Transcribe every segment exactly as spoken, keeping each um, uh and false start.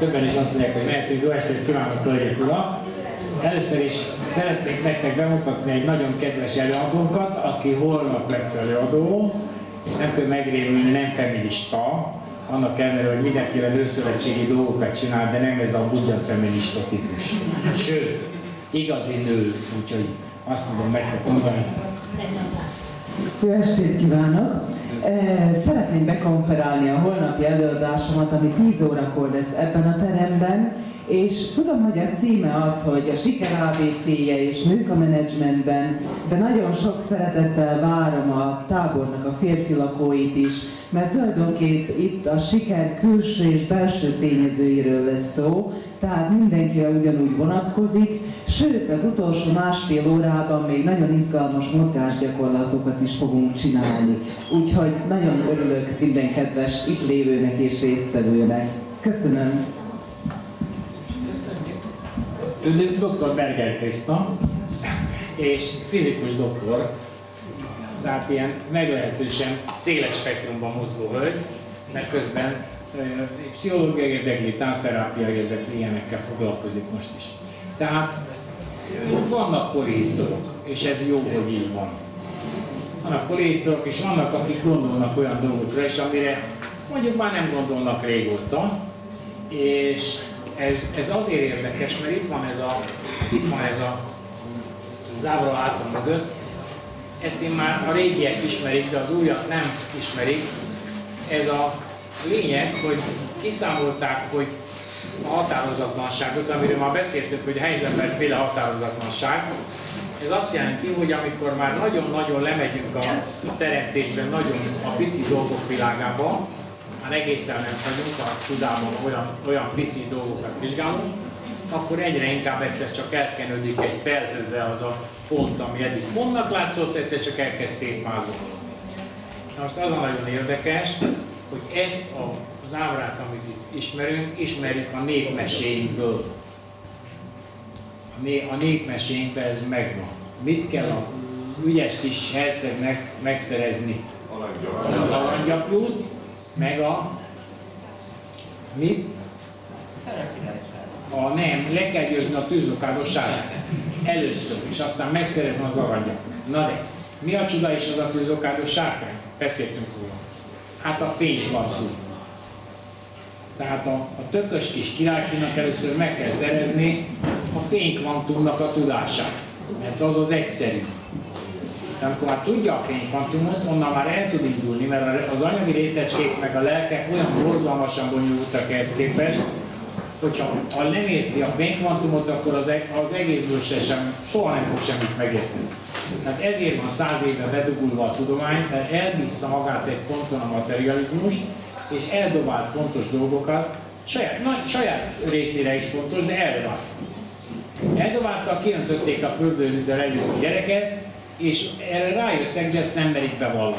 többen is azt mondják, hogy mehetünk, jó estét kívánok, hölgyek, urak! Először is szeretnék nektek bemutatni egy nagyon kedves előadónkat, aki holnap lesz előadó, és nem tud megrémülni, nem feminista, annak ellenére, hogy mindenféle nőszövetségi dolgokat csinál, de nem ez a budjan feminista típus. Sőt, igazi nő, úgyhogy azt tudom nektek mondani. Jó estét kívánok! Szeretném bekonferálni a holnapi előadásomat, ami tíz órakor lesz ebben a teremben, és tudom, hogy a címe az, hogy a siker á bé cé-je és nők a menedzsmentben, de nagyon sok szeretettel várom a tábornak a férfi lakóit is, mert tulajdonképp itt a siker külső és belső tényezőiről lesz szó, tehát mindenkire ugyanúgy vonatkozik, sőt az utolsó másfél órában még nagyon izgalmas mozgásgyakorlatokat is fogunk csinálni. Úgyhogy nagyon örülök minden kedves itt lévőnek és résztvevőnek. Köszönöm! Ő doktor Berger Kriszta, és fizikus doktor, tehát ilyen meglehetősen széles spektrumban mozgó hölgy, mert közben pszichológia érdekli, táncterápia érdekli, ilyenekkel foglalkozik most is. Tehát vannak polihisztorok, és ez jó, hogy így van. Vannak polihisztorok, és vannak, akik gondolnak olyan dolgokra, és amire mondjuk már nem gondolnak régóta, és Ez, ez azért érdekes, mert itt van ez a, itt van ez a lábra hátam mögött. Ezt én már a régiek ismerik, de az újat nem ismerik. Ez a lényeg, hogy kiszámolták, hogy a határozatlanságot, amiről már beszéltük, hogy a Heisenberg-féle határozatlanság, ez azt jelenti, hogy amikor már nagyon-nagyon lemegyünk a teremtésben, nagyon a pici dolgok világába, már egészen nem vagyunk, a csodában olyan, olyan pici dolgokat vizsgálunk, akkor egyre inkább egyszer csak elkenődik egy felhőbe az a pont, ami eddig pontnak látszott, egyszer csak elkezd szétmázolni. Na most az a nagyon érdekes, hogy ezt az ábrát, amit itt ismerünk, ismerjük a népmeséinkből. A, né, a népmeséinkben ez megvan. Mit kell a ügyes kis hercegnek megszerezni? Az aranygyapjút, meg a... mit? A nem, le kell győzni a tűzlokádó sárkányt. Először, és aztán megszerezni az aranyat. Na de, mi a csoda is az a tűzlokádó sárkány? Beszéltünk róla. Hát a fénykvantum. Tehát a, a tökös kis királyfinak először meg kell szerezni a fénykvantumnak a tudását. Mert az az egyszerű. De amikor már tudja a fénykvantumot, onnan már el tud indulni, mert az anyagi részecskék meg a lelkek olyan borzalmasan bonyolultak ehhez képest, hogyha ha nem érti a fénykvantumot, akkor az, az egészből se sem, soha nem fog semmit megérteni. Tehát ezért van száz éve bedugulva a tudomány, mert elbízta magát egy ponton a materializmus, és eldobált fontos dolgokat, saját, na, saját részére is fontos, de eldobált. Eldobáltak, kiöntötték a földővízzel együtt a gyereket, és erre rájöttek, de ezt nem merik bevallani.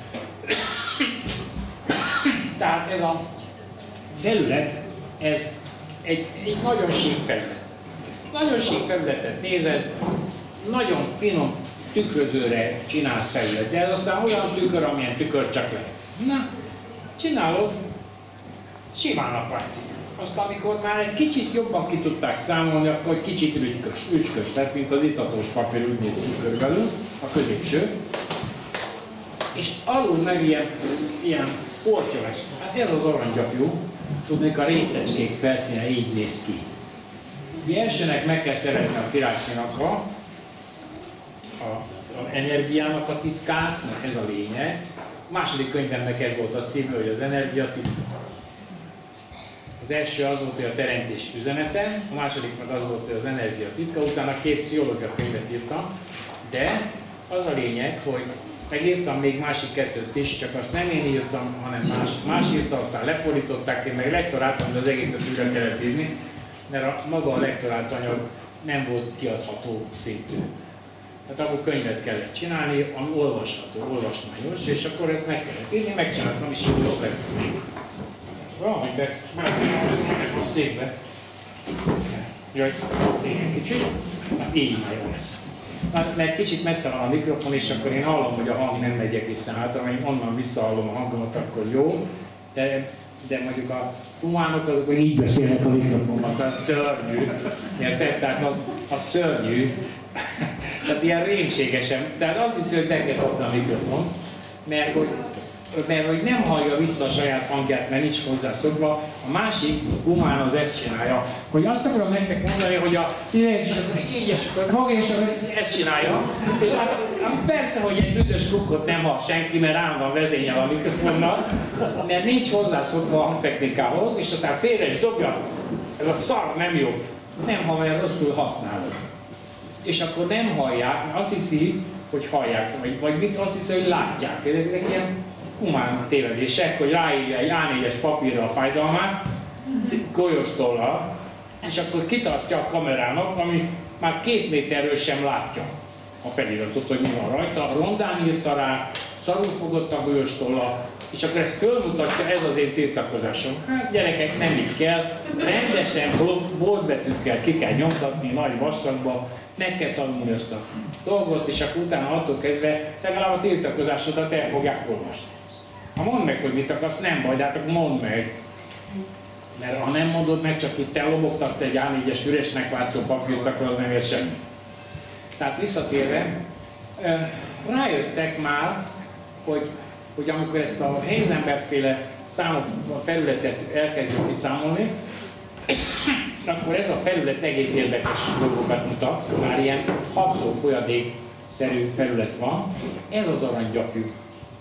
Tehát ez a terület, ez egy, egy nagyon sík felület. Nagyon sík felületet nézed, nagyon finom tükrözőre csinált felület, de ez aztán olyan tükör, amilyen tükör csak lehet. Na, csinálod, simának látszik. Aztán amikor már egy kicsit jobban ki tudták számolni, akkor kicsit rücskös, rücskös lett, mint az itatós papír, úgy néz ki körülbelül, a középső. És alul meg ilyen, ilyen portyolás. Hát ez az aranygyapjú, tudnék a részecskék felszíne így néz ki. Ugye elsőnek meg kell szerezni a királyfinak a, a, a energiának a titkát, ez a lényeg. A második könyvemnek ez volt a címe, hogy az energia titka. Az első az volt, hogy a teremtés üzenete, a második meg az volt, hogy az energia titka, utána két pszichológia könyvet írtam, de az a lényeg, hogy megírtam még másik kettőt is, csak azt nem én írtam, hanem más, más írta, aztán lefordították, én meg lektoráltam, de az egészet újra kellett írni, mert a, maga a lektorált anyag nem volt kiadható szintű. Tehát akkor könyvet kellett csinálni, ami olvasható, olvasmányos, és akkor ezt meg kellett írni, megcsináltam is jól is lett. Valahogy be, meg a székbe. Jaj, igen, kicsit. Na, így már jó lesz. Mert kicsit messze van a mikrofon, és akkor én hallom, hogy a hang nem megy egészen hátra, mert én onnan visszahallom a hangomat, akkor jó. De de mondjuk a humánok azok, hogy így beszélnek a mikrofonban, az szörnyű, érted? Tehát az, az szörnyű, tehát ilyen rémségesen, tehát azt hiszi, hogy neked hozzá a mikrofon, mert hogy, mert hogy nem hallja vissza a saját hangját, mert nincs hozzászokva. A másik humán az ezt csinálja, hogy azt akarom nektek mondani, hogy a így csak fog és ezt csinálja, és hát, persze, hogy egy büdös kukkot nem hall senki, mert állandóan vezényel a mikrofonnal, mert nincs hozzászokva a hangtechnikához, és aztán félre is dobja, ez a szar nem jó, nem, ha mert rosszul használod. És akkor nem hallják, mert azt hiszi, hogy hallják, vagy, vagy mit azt hiszi, hogy látják. Ezek ilyen humán tévedések, hogy ráírja egy á négyes papírra a fájdalmát, golyóstollal, és akkor kitartja a kamerának, ami már két méterről sem látja a feliratot, hogy mi van rajta. Rondán írta rá, szarul fogott a golyóstollal, és akkor ezt fölmutatja, ez az én tiltakozásom. Hát gyerekek, nem így kell, rendesen boltbetűkkel ki kell nyomtatni nagy vastagba, meg kell tanulni azt a dolgot, és akkor utána attól kezdve legalább a tiltakozásodat el fogják olvasni. Ha mondd meg, hogy mit akarsz, nem baj, de hát akkor mondd meg. Mert ha nem mondod meg, csak itt te lobogtatsz egy á négyes üresnek látszó papírt, akkor az nem ér semmi. Tehát visszatérve, rájöttek már, hogy, hogy amikor ezt a Heisenberg-féle számok, a felületet elkezdjük kiszámolni, akkor ez a felület egész érdekes dolgokat mutat, már ilyen habzó folyadékszerű felület van. Ez az aranygyapjú.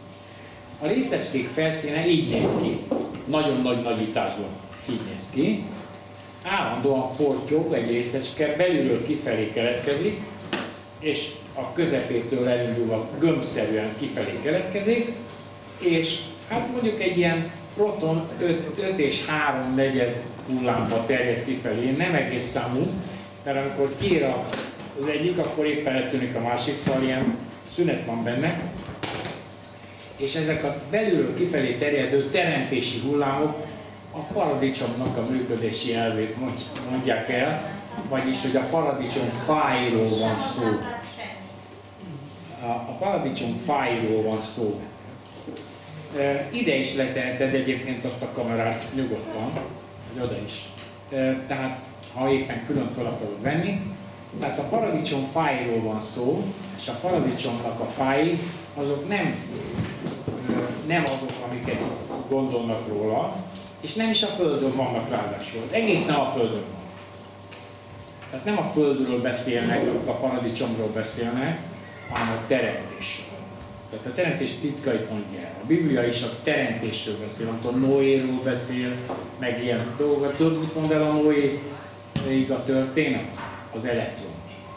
A részecskék felszíne így néz ki, nagyon nagy nagyításban így néz ki. Állandóan fortyog egy részecske, belülről kifelé keletkezik, és a közepétől elindulva gömbszerűen kifelé keletkezik, és hát mondjuk egy ilyen proton öt és három negyed hullámba terjed kifelé, nem egész számú, mert amikor kiír az egyik, akkor éppen eltűnik a másik, szóval ilyen szünet van benne. És ezek a belülről kifelé terjedő teremtési hullámok a paradicsomnak a működési elvét mondják el, vagyis, hogy a paradicsom fájról van szó. A paradicsom fájról van szó. Ide is leteheted egyébként azt a kamerát nyugodtan, vagy oda is. Tehát, ha éppen külön fel akarod venni. Tehát a paradicsom fájról van szó, és a paradicsomnak a fái azok nem, nem azok, amiket gondolnak róla, és nem is a Földön vannak ráadásul. Egész nem a Földön van. Tehát nem a Földről beszélnek, a paradicsomról beszélnek, hanem a teremtésről. Tehát a teremtés titkait mondja el. A Biblia is a teremtésről beszél, amikor Noéról beszél, meg ilyen dolgokat. Tudod, mit mond el a Noéig a történet? Az elektron.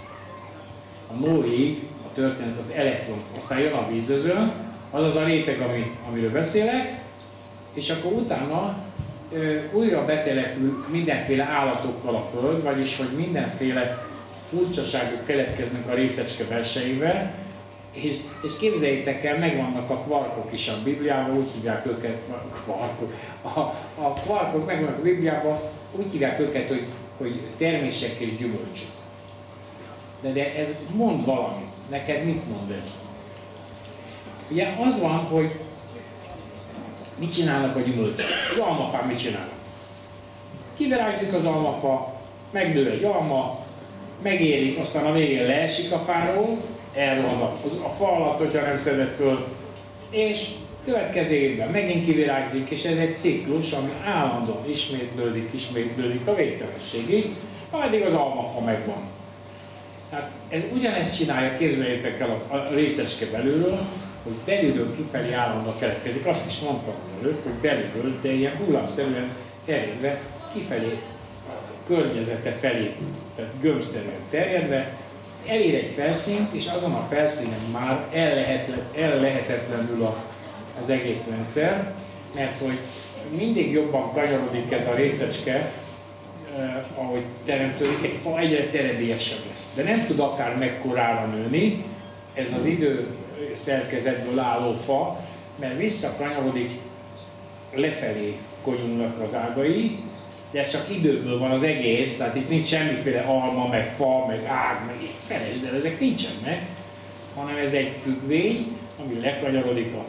A Noéig a történet az elektron. Aztán jön a vízözön, az az a réteg, ami, amiről beszélek, és akkor utána ö, újra betelepül mindenféle állatokkal a Föld, vagyis hogy mindenféle furcsaságok keletkeznek a részecske belsejével, és, és képzeljétek el, megvannak a kvarkok is a Bibliában, úgy hívják őket, kvarkok. A, a kvarkok megvannak a Bibliában, úgy hívják őket, hogy, hogy termések és gyümölcsök. De, de ez mond valamit. Neked mit mond ez? Ugye az van, hogy mit csinálnak a gyümölcsök? Az almafán mit csinálnak? Kivirágzik az almafa, megnő egy alma, megérik, aztán a végén leesik a fáról, elrohad a, a fa alatt, hogyha nem szedett föl, és következő évben megint kivirágzik, és ez egy ciklus, ami állandóan ismétlődik, ismétlődik a végtelenségig, ameddig az almafa megvan. Tehát ez ugyanezt csinálja, képzeljétek el a, a részecske belülről, hogy belülről kifelé állandóan keletkezik. Azt is mondtam előtt, hogy belülről, de ilyen hullámszerűen terjedve, kifelé, a környezete felé, tehát gömbszerűen terjedve, elér egy felszínt, és azon a felszínen már ellehetetlenül a, az egész rendszer, mert hogy mindig jobban kanyarodik ez a részecske, eh, ahogy teremtődik, egy fa egyre terebélyesebb lesz. De nem tud akár mekkorára nőni, ez az idő szerkezetből álló fa, mert visszakanyarodik, lefelé konyulnak az ágai, de ez csak időből van az egész, tehát itt nincs semmiféle alma, meg fa, meg ág, meg így felejtsd el, ezek nincsenek, hanem ez egy függvény, ami lekanyarodik a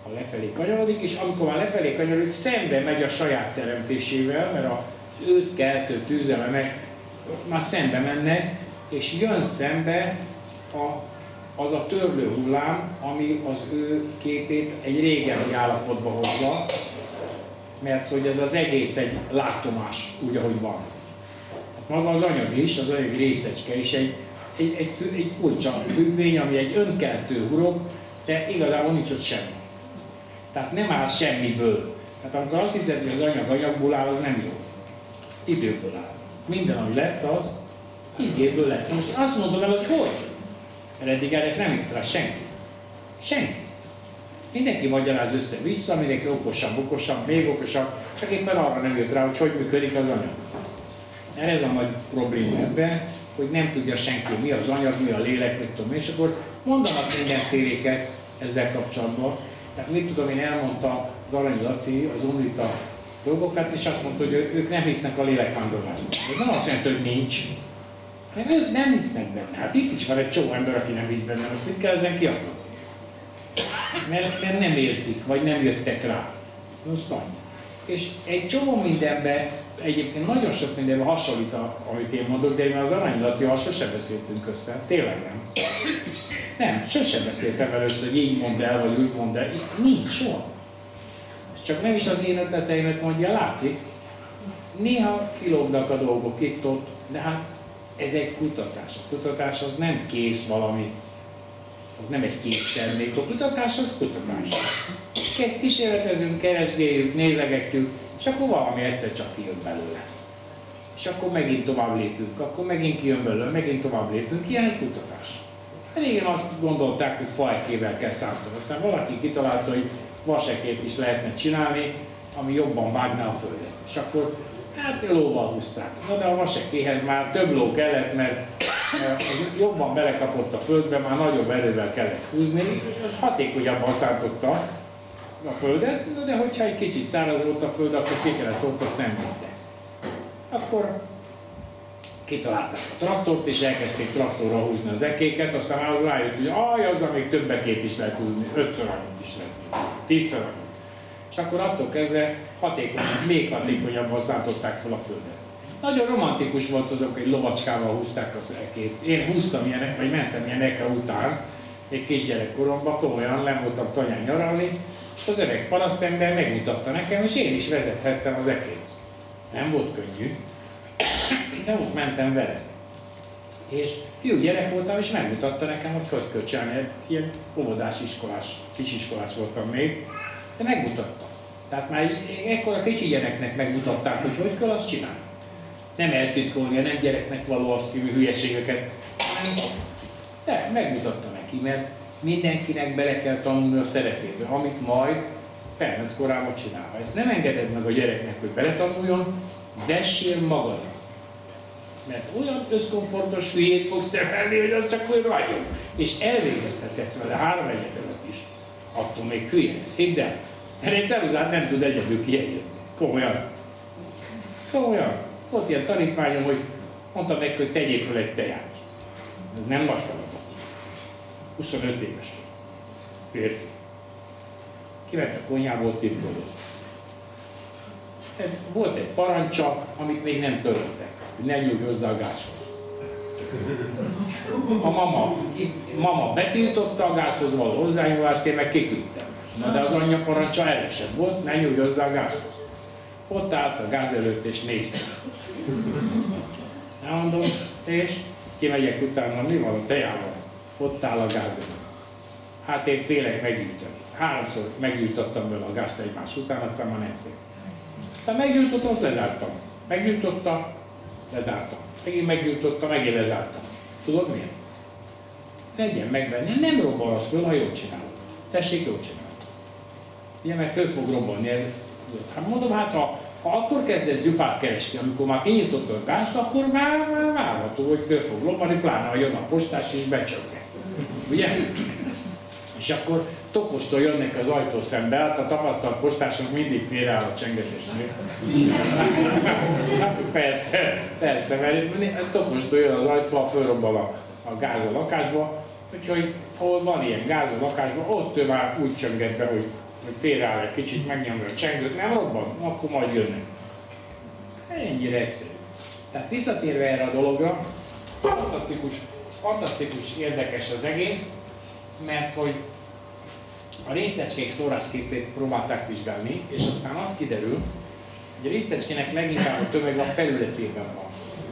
ha lefelé kanyarodik, és amikor már lefelé kanyarodik, szembe megy a saját teremtésével, mert az őt keltő tűzelemek már szembe mennek, és jön szembe a, az a törlő hullám, ami az ő képét egy régebbi állapotba hozza, mert hogy ez az egész egy látomás, úgy, ahogy van. Maga az anyag is, az anyag részecske is egy, egy, egy, egy furcsa függvény, ami egy önkeltő hurok, de igazából nincs ott semmi. Tehát nem áll semmiből. Tehát amikor azt hiszed, hogy az anyag anyagból áll, az nem jó. Időből áll. Minden, ami lett, az időből lett. Most azt mondom el, hogy hogy? Mert eddig erre nem jött rá senki. Senki. Mindenki magyaráz össze-vissza, mindenki okosabb, okosabb, még okosabb, csak éppen arra nem jött rá, hogy hogy működik az anyag. Ez a nagy probléma ebben, hogy nem tudja senki, mi az anyag, mi a lélek, mit tudom, és akkor mondanak mindenféléket ezzel kapcsolatban. Tehát mit tudom, én elmondtam az Arany Laci, az Unita dolgokat, és azt mondta, hogy ők nem hisznek a lélekvándorlásban. Ez nem azt jelenti, hogy nincs. Nem, ők nem hisznek benne. Hát itt is van egy csomó ember, aki nem hisz benne. Most mit kell ezen kiadni? Mert, mert nem értik, vagy nem jöttek rá. Most nagy. És egy csomó mindenben, egyébként nagyon sok mindenben hasonlít, amit én mondok, de én az Arany Lacival sosem beszéltünk össze. Tényleg nem. Nem, sosem beszéltem először, hogy így mondd el, vagy úgy mondd el. Nincs soha. Csak nem is az én ötleteimet mondja, látszik. Néha kilógnak a dolgok itt-ott, de hát ez egy kutatás. A kutatás az nem kész valami, az nem egy kész termék. A kutatás az kutatás. Kísérletezünk, keresgéljük, nézegetjük, és akkor valami egyszer csak kijön belőle. És akkor megint tovább lépünk, akkor megint kijön belőle, megint tovább lépünk. Ilyen egy kutatás. Régen azt gondolták, hogy faekével kell számolni. Aztán valaki kitalálta, hogy vasekét is lehetne csinálni, ami jobban vágná a földet. És akkor hát lóval húzzák. Na de a vasekéhez már több ló kellett, mert az jobban belekapott a földbe, már nagyobb erővel kellett húzni, hatékonyabban szántotta a földet, de hogyha egy kicsit száraz volt a föld, akkor székeret szólt, azt nem vittek. Akkor kitalálták a traktort, és elkezdték traktorral húzni az ekéket, aztán már az rájött, hogy aj, azzal még több ekét is lehet húzni, ötször annyit is lehet húzni, tízszer annyit. És akkor attól kezdve hatékonyabb, még hatékonyabban szántották fel a földet. Nagyon romantikus volt azok, hogy lovacskával húzták az ekét. Én húztam ilyenek, vagy mentem ilyen eke után, egy kisgyerekkoromban, komolyan nem voltam tanyán nyaralni, és az öreg parasztember megmutatta nekem, és én is vezethettem az ekét. Nem volt könnyű, de úgy mentem vele. És fiú gyerek voltam, és megmutatta nekem, hogy hogy kell csinálni. Ilyen óvodás, iskolás, kisiskolás voltam még, de megmutatta. Tehát már ekkor a kicsi gyereknek megmutatták, hogy hogy kell azt csinálni. Nem eltitkolni, nem gyereknek való azt szívű hülyeségeket, hanem de megmutatta neki, mert mindenkinek bele kell tanulni a szerepébe, amit majd felnőtt korában csinál. Ha ezt nem engeded meg a gyereknek, hogy beletanuljon, vessél magadra. Mert olyan összkomfortos hülyét fogsz termelni, hogy az csak olyan ragyog. És elvégeztethetsz vele három egyetemet is. Attól még hülye lesz, hidd el. Mert egy ceruzát nem tud egyedül kiegyezni. Komolyan. Komolyan. Volt ilyen tanítványom, hogy mondtam neki, hogy tegyék fel egy teját. Ez nem nagy feladat. huszonöt éves. Férfi. Kivett a konyhából, tippolott. Volt egy parancsa, amit még nem töröltek, hogy ne nyúlj hozzá a gázhoz. A mama, mama betiltotta a gázhoz való hozzányúlást, én meg kiküldtem. Na de az anyja parancsa erősebb volt, ne nyúlj hozzá a gázhoz. Ott állt a gáz előtt és nézte. Elmondom, és kimegyek utána, mi van a tejával? Ott áll a gáz előtt. Hát én félek meggyújtani. Háromszor meggyújtottam vele a gázt egymás után, aztán már nem fél. Aztán meggyújtottam, azt lezártam. Meggyújtotta, lezártam. Megint meggyújtotta, megint lezártam. Tudod miért? Legyen megvenni, nem robban az föl, ha jól csinálod. Tessék, jól csinálod. Ugye, mert föl fog robbanni ez. Hát mondom, hát ha, ha akkor kezdesz gyufát keresni, amikor már kinyitottad a gázt, akkor már, már várható, hogy föl fog robbani, pláne ha jön a postás és becsökken. Ugye? És akkor tokostól jönnek az ajtó szembe, hát a tapasztalt postások mindig félreáll a csengetésnél. persze, persze, mert tokostól jön az ajtó, ha fölrobban a, a gáz a lakásba, úgyhogy ahol van ilyen gáz a lakásban, ott ő már úgy csönget be, hogy hogy félreáll egy kicsit, megnyomja a csengőt, nem robban, akkor majd jönnek. Ennyire egyszerű. Tehát visszatérve erre a dologra, fantasztikus, fantasztikus, érdekes az egész, mert hogy a részecskék szórásképét próbálták vizsgálni, és aztán az kiderül, hogy a részecskének leginkább a tömeg a felületében van.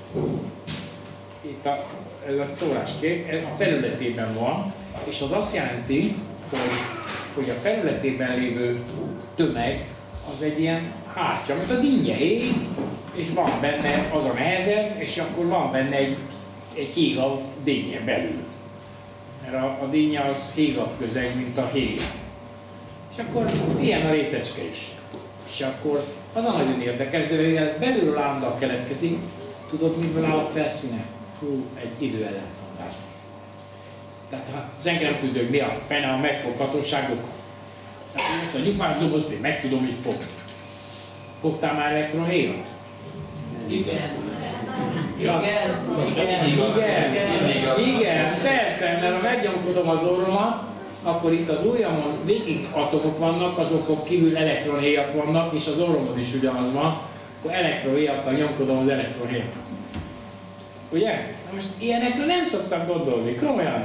Itt a, ez a szóráskép a felületében van, és az azt jelenti, hogy, hogy a felületében lévő tömeg az egy ilyen hátja, mint a dinnyeé, és van benne az a nehezebb, és akkor van benne egy, egy hígabb dinnye belül. Mert a, a dinnye az hígabb közeg, mint a hég. És akkor ilyen a részecske is. És akkor az a nagyon érdekes, de mivel ez belülről állandóan keletkezik, tudod, miből áll a felszíne? Hú, egy időellentmondás. Tehát ha senki nem tudja, hogy mi a fene a megfoghatóságok. Tehát én ezt a nyugvás dobozt én meg tudom így fogni. Fogtál már elektrohéjat? Igen. Ja. Igen. Igen. Igen, persze, mert ha megnyomkodom az orromat, akkor itt az ujjamon végig atomok vannak, azokon kívül elektronhéjak vannak, és az orromon is ugyanaz van, akkor elektronhéjakkal nyomkodom az elektronhéjat. Ugye? Na most ilyenekről nem szoktam gondolni, komolyan.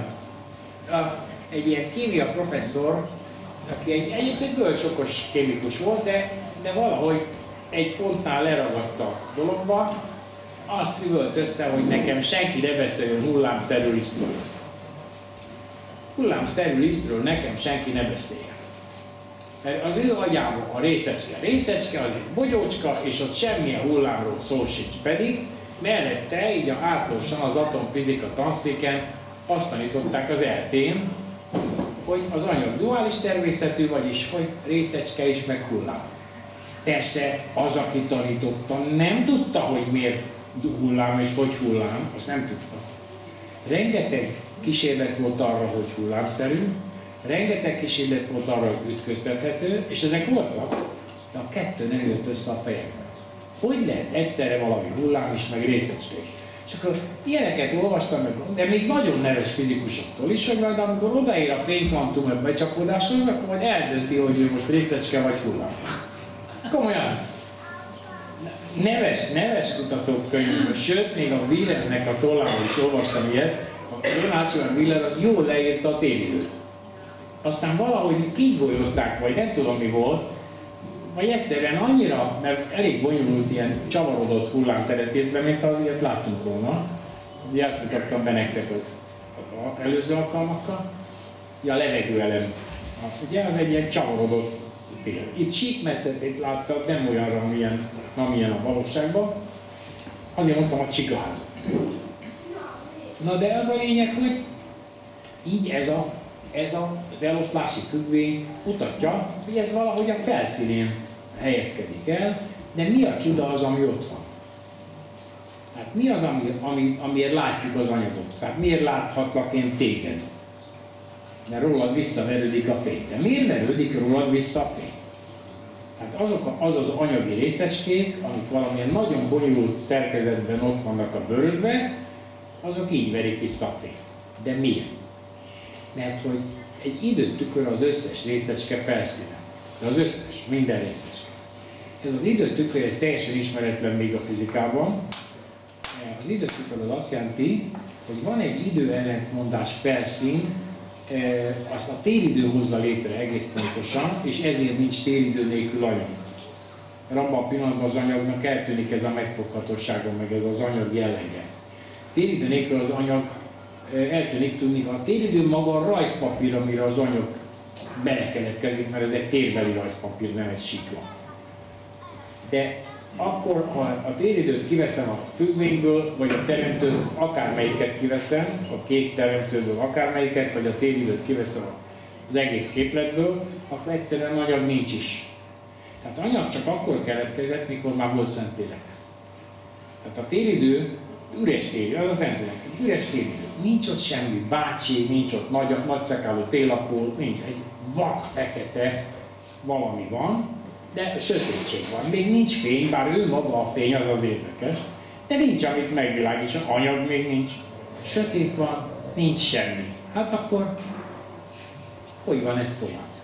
Egy ilyen kémia professzor, aki egy, egyébként bölcsokos kémikus volt, de, de valahogy egy pontnál leragadt a dologba, azt üvöltözte, hogy nekem senki ne beszéljön hullámszerű lisztről. Hullámszerű lisztről nekem senki ne beszéljen. Mert az ő agyában a részecske. A részecske az egy bogyócska, és ott semmilyen hullámról szó sincs. Pedig mellette, így átlagosan az atomfizika tanszéken azt tanították az é té-n, hogy az anyag duális természetű, vagyis hogy részecske is meg hullám. Persze az, aki tanította, nem tudta, hogy miért hullám és hogy hullám, azt nem tudta. Rengeteg kísérlet volt arra, hogy hullámszerű, rengeteg kísérlet volt arra, hogy ütköztethető, és ezek voltak, de a kettő nem jött össze a fejekben. Hogy lehet egyszerre valami hullám is, meg részecske is? És akkor ilyeneket olvastam meg, de még nagyon neves fizikusoktól is, hogy majd amikor odaér a fénykvantum becsapódáshoz, akkor majd eldönti, hogy ő most részecske vagy hullám. Komolyan. Neves, neves kutatókönyvből, sőt, még a Wheelernek a tollából is olvastam ilyet, a Ronald Wheeler az jól leírta a téridőt. Aztán valahogy kigolyozták, vagy nem tudom mi volt, vagy egyszerűen annyira, mert elég bonyolult ilyen csavarodott hullámteret írt be, mint ha ilyet láttunk volna. Ugye azt mutattam be nektek az előző alkalmakkal. Ugye a levegőelem, ugye az egy ilyen csavarodott tér. Itt síkmetszetét láttad, nem olyanra, amilyen, amilyen a valóságban. Azért mondtam a csigaház. Na de az a lényeg, hogy így ez, a, ez a, az eloszlási függvény mutatja, hogy ez valahogy a felszínén helyezkedik el, de mi a csuda az, ami ott van? Hát mi az, ami, ami, amiért látjuk az anyagot? Tehát miért láthatlak én téged? Mert rólad visszaverődik a fény. De miért verődik rólad vissza a fény? Hát azok a, az az anyagi részecskék, amik valamilyen nagyon bonyolult szerkezetben ott vannak a bőrödben, azok így verik vissza a fényt. De miért? Mert hogy egy időtükör az összes részecske felszíne. De az összes, minden részecske. Ez az időtükör, ez teljesen ismeretlen még a fizikában. Az időtükör az azt jelenti, hogy van egy időellentmondás felszín, azt a téridő hozza létre egész pontosan, és ezért nincs téridő nélkül anyag. Mert abban a pillanatban az anyagnak eltűnik ez a megfoghatósága, meg ez az anyag jellege. Téridő nélkül az anyag eltűnik, tudni, a téridő maga a rajzpapír, amire az anyag belekeletkezik, mert ez egy térbeli rajzpapír, nem egy sikla. De akkor, ha a téridőt kiveszem a függvényből, vagy a teremtőt, akármelyiket kiveszem, a két teremtőből akármelyiket, vagy a téridőt kiveszem az egész képletből, akkor egyszerűen anyag nincs is. Tehát anyag csak akkor keletkezett, mikor már volt Szentlélek. Tehát a téridő üres téridő, az a Szentlélek. Üres téridő. Nincs ott semmi bácsi, nincs ott nagy, nagyszakálú télapó, nincs egy vak fekete valami van, de sötétség van. Még nincs fény, bár ő maga a fény, az az érdekes, de nincs, amit megvilágítson, anyag még nincs. Sötét van, nincs semmi. Hát akkor hogy van ez tovább?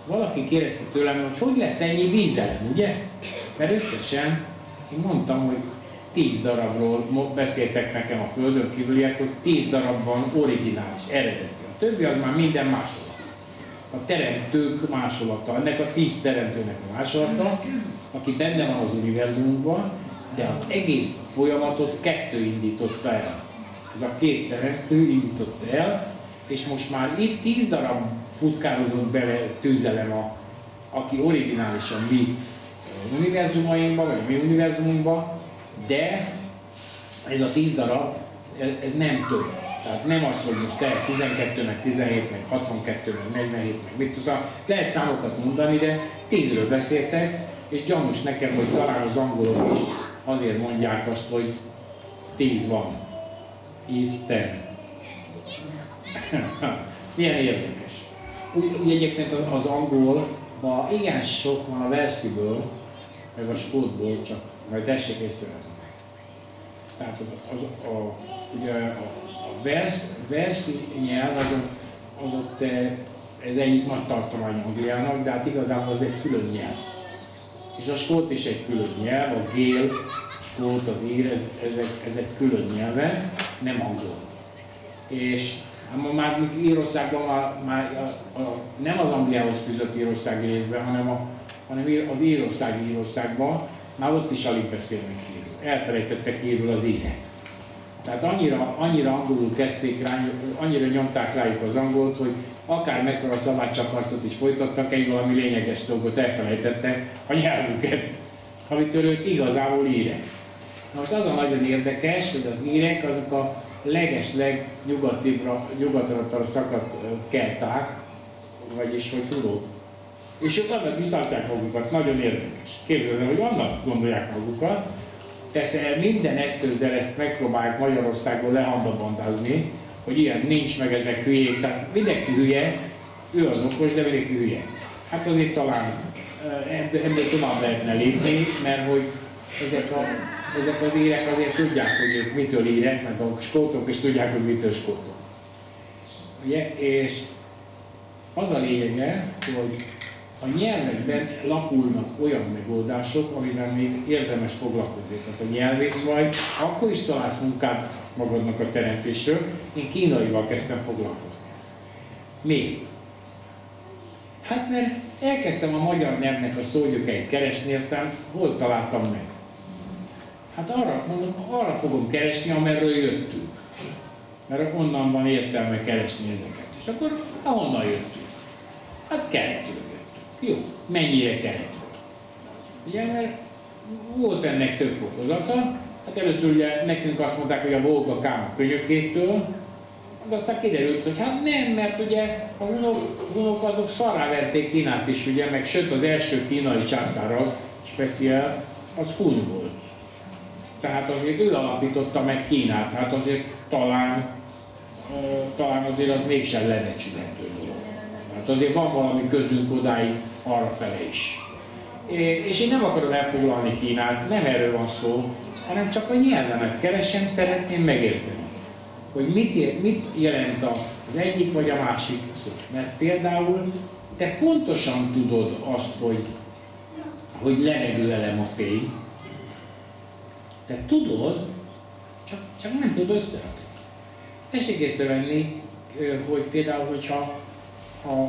valaki kérdezte tőlem, hogy hogy lesz ennyi vízelem, ugye? Mert összesen, én mondtam, hogy tíz darabról beszéltek nekem a földön kívüliek, hogy tíz darabban originális, eredeti. A többi az már minden másolat. A teremtők másolata, ennek a tíz teremtőnek a másolata, aki benne van az univerzumban, de az egész folyamatot kettő indította el. Ez a két teremtő indította el, és most már itt tíz darab futkározott bele tűzelem, a, aki originálisan mi univerzumainkban, vagy mi univerzumunkban, de ez a tíz darab, ez nem több. Tehát nem az, hogy most te tizenkettő, meg tizenhét, meg hatvankettő, meg negyvenhét, meg mit tudsz. Lehet számokat mondani, de tízről beszéltek, és gyanús nekem, hogy talán az angolok is azért mondják azt, hogy tíz van. Is ten. Milyen érdekes. Úgy, úgy egyébként az angolban igen sok van a velsziből, meg a skótból, csak majd tessék észrevenni. Tehát az, az, a, ugye a, a velsz, velsz nyelv az, az ott, ez egyik nagy tartomány Angliának, de hát igazából az egy külön nyelv. És a skót is egy külön nyelv, a gél, a skót, az ír, ez, ezek, ezek külön nyelve, nem angol. És ma már Írországban már, már a, a, nem az Angliához fűzött írországi részben, hanem, a, hanem az írországi Írországban, már ott is alig beszélnek írul. Elfelejtettek írul az írek. Tehát annyira, annyira angolul kezdték rá, annyira nyomták rájuk az angolt, hogy akár mekkora szabádcsaparszot is folytattak, egy valami lényeges dolgot elfelejtettek, a nyelvüket, amitől ők igazából írek. Na most az a nagyon érdekes, hogy az írek azok a legesleg nyugatra szakadt kelták, vagyis hogy tudod. És ők annak is tartják magukat, nagyon érdekes. Képzeld, hogy annak gondolják magukat, persze minden eszközzel ezt megpróbálják Magyarországon lehandabandázni, hogy ilyen nincs, meg ezek hülyék, tehát mindenki hülye, ő az okos, de mindenki hülye. Hát azért talán ebből tovább lehetne lépni, mert hogy ezek, a, ezek az írek azért tudják, hogy ők mitől írek, meg a skótok is tudják, hogy mitől skótok. Ugye? És az a lényege, hogy a nyelvekben lapulnak olyan megoldások, amivel még érdemes foglalkozni. Tehát a nyelvész vagy, akkor is találsz munkát magadnak a teremtésről. Én kínaival kezdtem foglalkozni. Miért? Hát mert elkezdtem a magyar nyelvnek a szógyökeit keresni, aztán hol találtam meg? Hát arra, mondom, arra fogom keresni, amerről jöttünk. Mert onnan van értelme keresni ezeket. És akkor ahonnan jöttünk? Hát keletről. Jó, mennyire keletről? Ugye, mert volt ennek több fokozata. Hát először ugye nekünk azt mondták, hogy a Volga Káma könyökétől, de aztán kiderült, hogy hát nem, mert ugye a hunok, hunok azok szarrá verték Kínát is, ugye, meg sőt az első kínai császár az, speciál, az hun volt. Tehát azért ő alapította meg Kínát, hát azért talán, talán azért az mégsem lebecsülhető dolog. Hát azért van valami közünk odáig arrafele is. És én nem akarom elfoglalni Kínát, nem erről van szó, hanem csak a nyelvemet keresem, szeretném megérteni, hogy mit, mit jelent az egyik vagy a másik szó. Mert például te pontosan tudod azt, hogy, hogy levegőelem a fény. Te tudod, csak, csak nem tudod összerakni. Tessék észrevenni, hogy például, hogyha ha,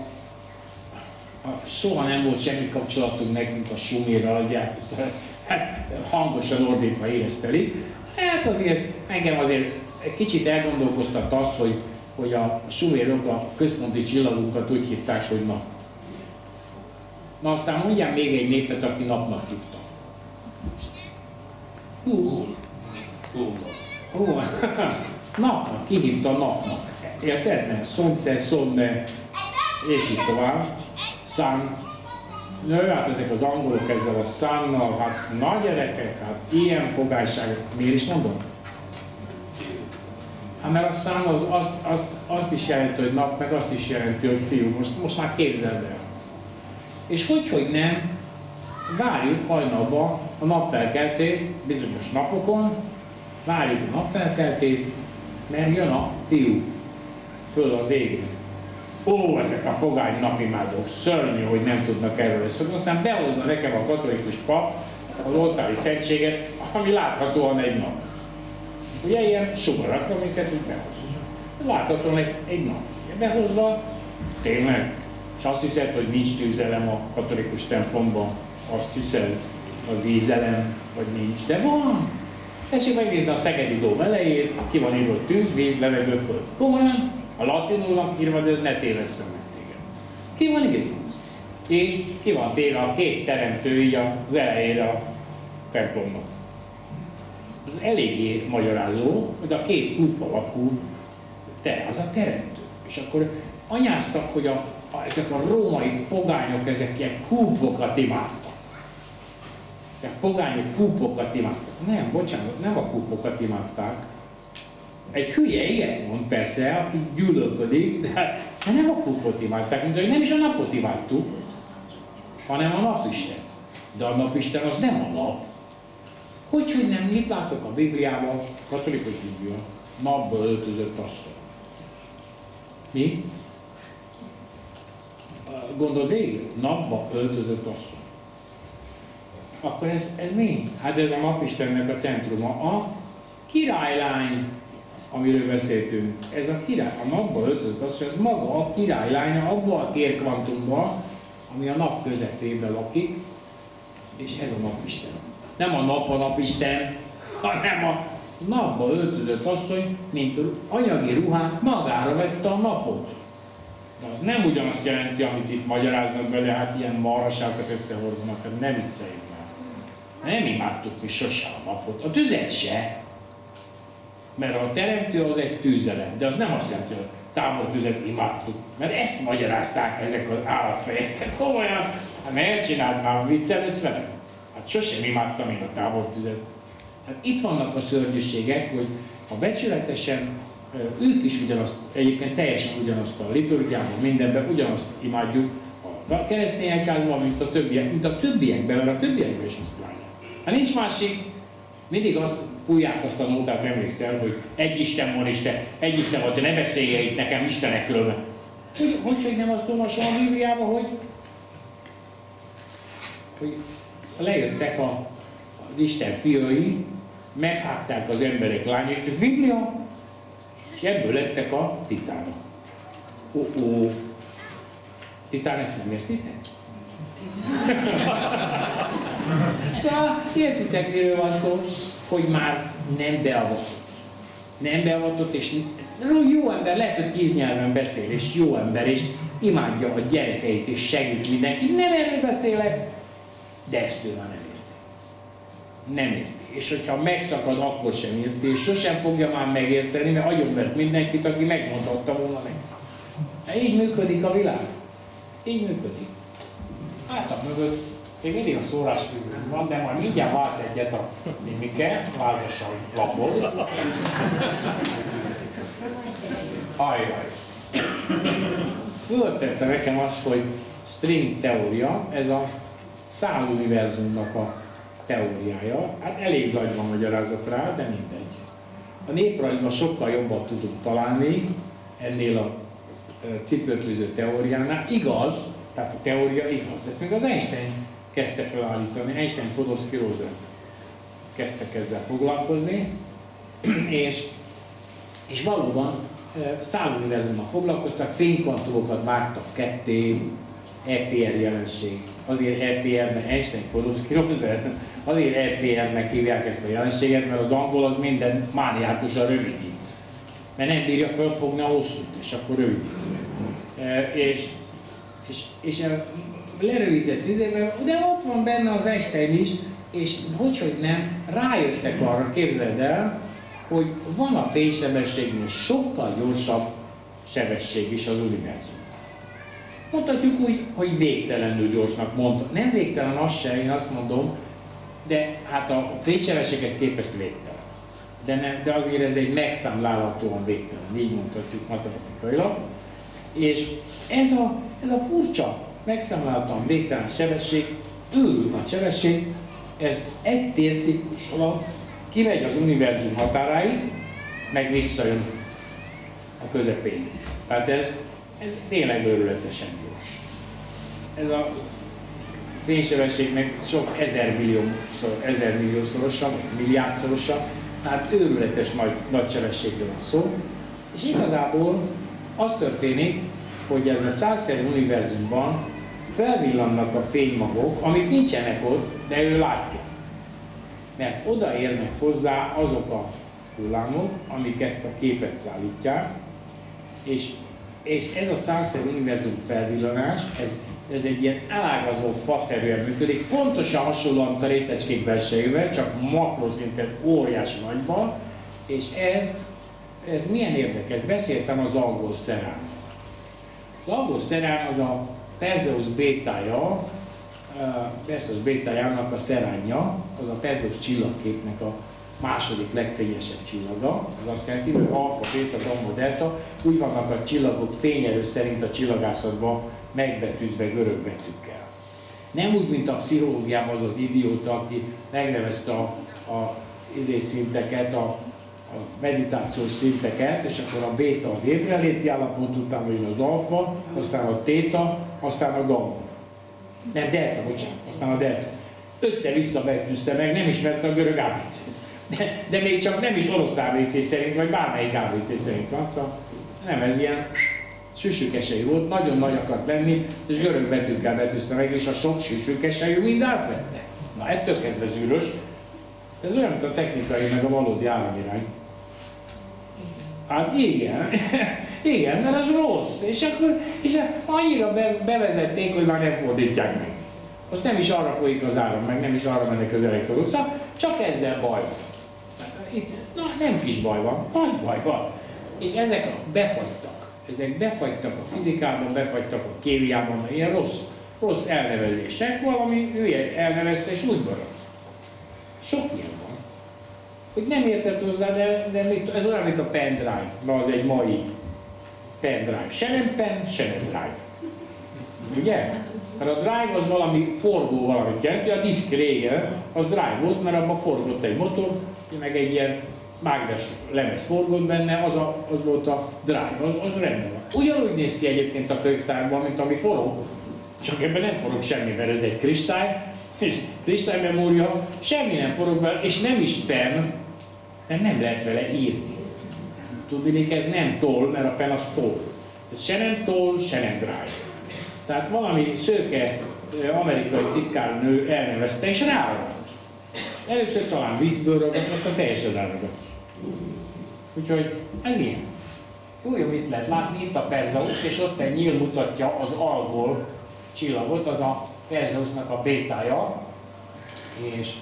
ha soha nem volt semmi kapcsolatunk nekünk a sumérral, hát hangosan ordítva érezteli, hát azért engem azért egy kicsit elgondolkoztat az, hogy, hogy a sumérok a központi csillagunkat úgy hívták, hogy nap. Na aztán mondjál még egy népet, aki napnak hívta. Hú. Hú. Hú. Napnak, ki hívta napnak. Érted? Nem? Szonce, szonne, és így tovább. Sun. Nő, hát ezek az angolok ezzel a sunnal, hát na gyerekek, hát ilyen fogályságok. Miért is mondom? Hát mert a sun az azt, azt, azt is jelenti, hogy nap, meg azt is jelenti, hogy fiú. Most, most már képzeld el. És hogy, hogy nem, várjuk hajnalban a napfelkeltét, bizonyos napokon, várjuk a napfelkeltét, mert jön a fiú föl az égre. Ó, ezek a pogány napimádók, szörnyű, hogy nem tudnak erről szólni. Aztán behozza nekem a katolikus pap az oltári szentséget, ami láthatóan egy nap. Ugye ilyen sugarak, amiket úgy behozza. Láthatóan egy, egy nap. Behozza, tényleg. És azt hiszed, hogy nincs tűzelem a katolikus templomban. Azt hiszed, hogy vízelem, vagy nincs. De van. Tessék megnézni a Szegedi dóm elejét, ki van írva, hogy tűz, víz, levegő, föld. Komolyan, a latinul van írva, de ez ne tévesszem meg téged. Ki van írva? És ki van téve a két teremtő így az elejére a templomnak. Ez eléggé magyarázó, ez a két kúp alakú te, az a teremtő. És akkor anyáztak, hogy a, a, ezek a római pogányok, ezek ilyen kúpokat imádtak. A pogányok kúpokat imádtak. Nem, bocsánat, nem a kúpokat imádták. Egy hülye ilyet mond persze, aki gyűlölködik, de, de nem a kúpot imádták, mint hogy nem is a napot imádtuk, hanem a napisten. De a napisten az nem a nap. Hogy, hogy nem, mit látok a Bibliában, katolikus Biblia, napba öltözött asszony. Mi? Gondold végül, napba öltözött asszony. Akkor ez, ez mi? Hát ez a napistennek a centruma. A királylány, amiről beszéltünk. Ez a király, a napba öltözött asszony, ez maga a királylánya abban a térkvantumban, ami a nap közepében lakik, és ez a napisten. Nem a nap a napisten, hanem a napba öltözött asszony, mint anyagi ruhán magára vette a napot. De az nem ugyanazt jelenti, amit itt magyaráznak bele, hát ilyen marhaságokat összehordanak, hát ne vicceljünk már. Nem imádtuk mi sose a napot, a tüzet se. Mert a teremtő az egy tűzelem, de az nem azt jelenti, hogy tábortüzet imádtuk. Mert ezt magyarázták ezek az állatfejek. Komolyan, hát ne csináld már, viccelődsz velem? Hát sosem imádtam én a tábortüzet. Hát itt vannak a szörnyűségek, hogy ha becsületesen, ők is ugyanazt, egyébként teljesen ugyanazt a liturgiában, mindenben ugyanazt imádjuk a keresztény egyházban, mint a többiek, mint a többiekben, mert a többiekben is azt látják. Hát nincs másik, mindig azt fújják azt a nótát, emlékszel, hogy egy Isten van, Isten, egy Isten van, de ne beszélje itt nekem istenekről. Hogy, hogy, hogy nem azt olvasom a Bibliában, hogy, hogy lejöttek a, az Isten fiai, meghágták az emberek lányait, ez Biblia, és ebből lettek a titánok. Ó, ó, titán, ezt nem értitek? Szóval értitek, miről van szó, hogy már nem beavatott. Nem beavatott, és jó ember, lehet, hogy tíz nyelven beszél, és jó ember, és imádja a gyerekeit, és segít mindenkit. Nem erről beszélek, de ezt ő már nem érti. Nem érti. És hogyha megszakad, akkor sem érti, és sosem fogja már megérteni, mert agyonvert mindenkit, aki megmondhatta volna meg. Így működik a világ. Így működik. Hátak mögött még mindig a szórásfűvőn van, de majd mindjárt vált egyet a címike, vázasan lapoz. Ajjaj. Föltette nekem azt, hogy string teória, ez a száluniverzumnak a teóriája. Hát elég zagy van magyarázat rá, de mindegy. A néprajzban sokkal jobban tudunk találni ennél a cipőfűző teóriánál. Igaz, tehát a teória igaz. Ezt még az Einstein kezdte felállítani, Einstein, Podolsky, Rosen kezdtek ezzel foglalkozni, és, és valóban száluniverzummal foglalkoztak, fénykvantumokat vágtak ketté, é pé er jelenség. Azért é pé er, mert Einstein, Podolsky, Rosen, azért é pé er-nek hívják ezt a jelenséget, mert az angol az minden mániákusan rövidít. Mert nem bírja fölfogni a hosszút, és akkor rövidít. E, és, és, és lerövidített izével, de ott van benne az Einstein is, és hogyhogy nem, rájöttek arra, képzeld el, hogy van a fénysebességnél sokkal gyorsabb sebesség is az univerzumban. Mondhatjuk úgy, hogy végtelenül gyorsnak mondta. Nem végtelen az se, én azt mondom, de hát a fénysebességhez képest végtelen. De, nem, de azért ez egy megszámlálhatóan végtelen, így mondhatjuk matematikailag. És ez a, ez a furcsa, megszámlálhatóan végtelen sebesség, őrült nagy sebesség, ez egy térciklus alatt kimegy az univerzum határáig, meg visszajön a közepén. Tehát ez ez tényleg őrületesen gyors. Ez a fénysebességnek sok ezer milliószor, ezer milliószorosa, vagy milliárdszorosa, tehát őrületes nagy, nagy sebességről van szó. És igazából az történik, hogy ez a százszerű univerzumban felvillannak a fénymagok, amik nincsenek ott, de ő látja. Mert odaérnek hozzá azok a hullámok, amik ezt a képet szállítják, és, és ez a százszerű univerzum felvillanás, ez, ez egy ilyen elágazó faszerűen működik, pontosan hasonlóan a részecskék belsejével, csak makroszinten óriási nagyban, és ez, ez milyen érdekes, beszéltem az algolszeránról. Az algolszerán az a Perseus bétája, Perseus bétájának a szeránja, az a Perseus csillagképnek a második legfényesebb csillaga. Az azt jelenti, hogy alfa, béta, gamma, delta, úgy vannak a csillagok fényerő szerint a csillagászatban megbetűzve görög betűkkel. Nem úgy, mint a pszichológiában az az idióta, aki megnevezte a, a izé szinteket, a, a meditációs szinteket, és akkor a béta az ébrenléti állapot, utána jön az alfa, aztán a téta, aztán a gamma. Nem, delta, bocsánat, aztán a delta. Össze-vissza betűzte meg, nem ismerte a görög á bé cét. De, de még csak nem is orosz á bé cé szerint, vagy bármelyik á bé cé szerint van, szóval nem, ez ilyen süsükesei volt, nagyon nagy akart lenni, és görög betűkkel betűzte meg, és a sok süsükesei mind átvette. Na, ettől kezdve zűrös. Ez olyan, mint a technikai, meg a valódi államirány. Hát igen, igen, mert az rossz, és akkor és annyira be, bevezették, hogy már nem fordítják meg. Most nem is arra folyik az áram, meg nem is arra mennek az elektronok, szóval csak ezzel baj van. Itt, na, nem kis baj van, nagy baj van. És ezek befagytak. Ezek befagytak a fizikában, befagytak a kémiában, ilyen rossz, rossz elnevezések, valami ő elnevezte és úgy maradt. Sok ilyen van. Hogy nem értett hozzá, de, de ez olyan, mint a pendrive, na az egy mai pendrive. Se nem pen, se nem drive. Ugye? Mert a drive az valami forgó valamit jelenti, a diszk régen az drive volt, mert abban forgott egy motor, meg egy ilyen mágnes lemez forgott benne, az, a, az volt a drive, az, az rendben van. Ugyanúgy néz ki egyébként a könyvtárban, mint ami forog, csak ebben nem forog semmi, mert ez egy kristály, és kristálymemória, semmi nem forog bele, és nem is pen, mert nem lehet vele írni. Tudni, ez nem toll, mert a pen az toll. Ez se nem toll, se nem drive. Tehát valami szőke amerikai titkárnő elnevezte, és ráragadt. Először talán vízből ragadt, aztán teljesen ráragadt. Úgyhogy ez ilyen. Úgy, mit lehet látni, itt a Perseus, és ott egy nyíl mutatja az Algol csillagot, az a Perseusnak a bétája, és,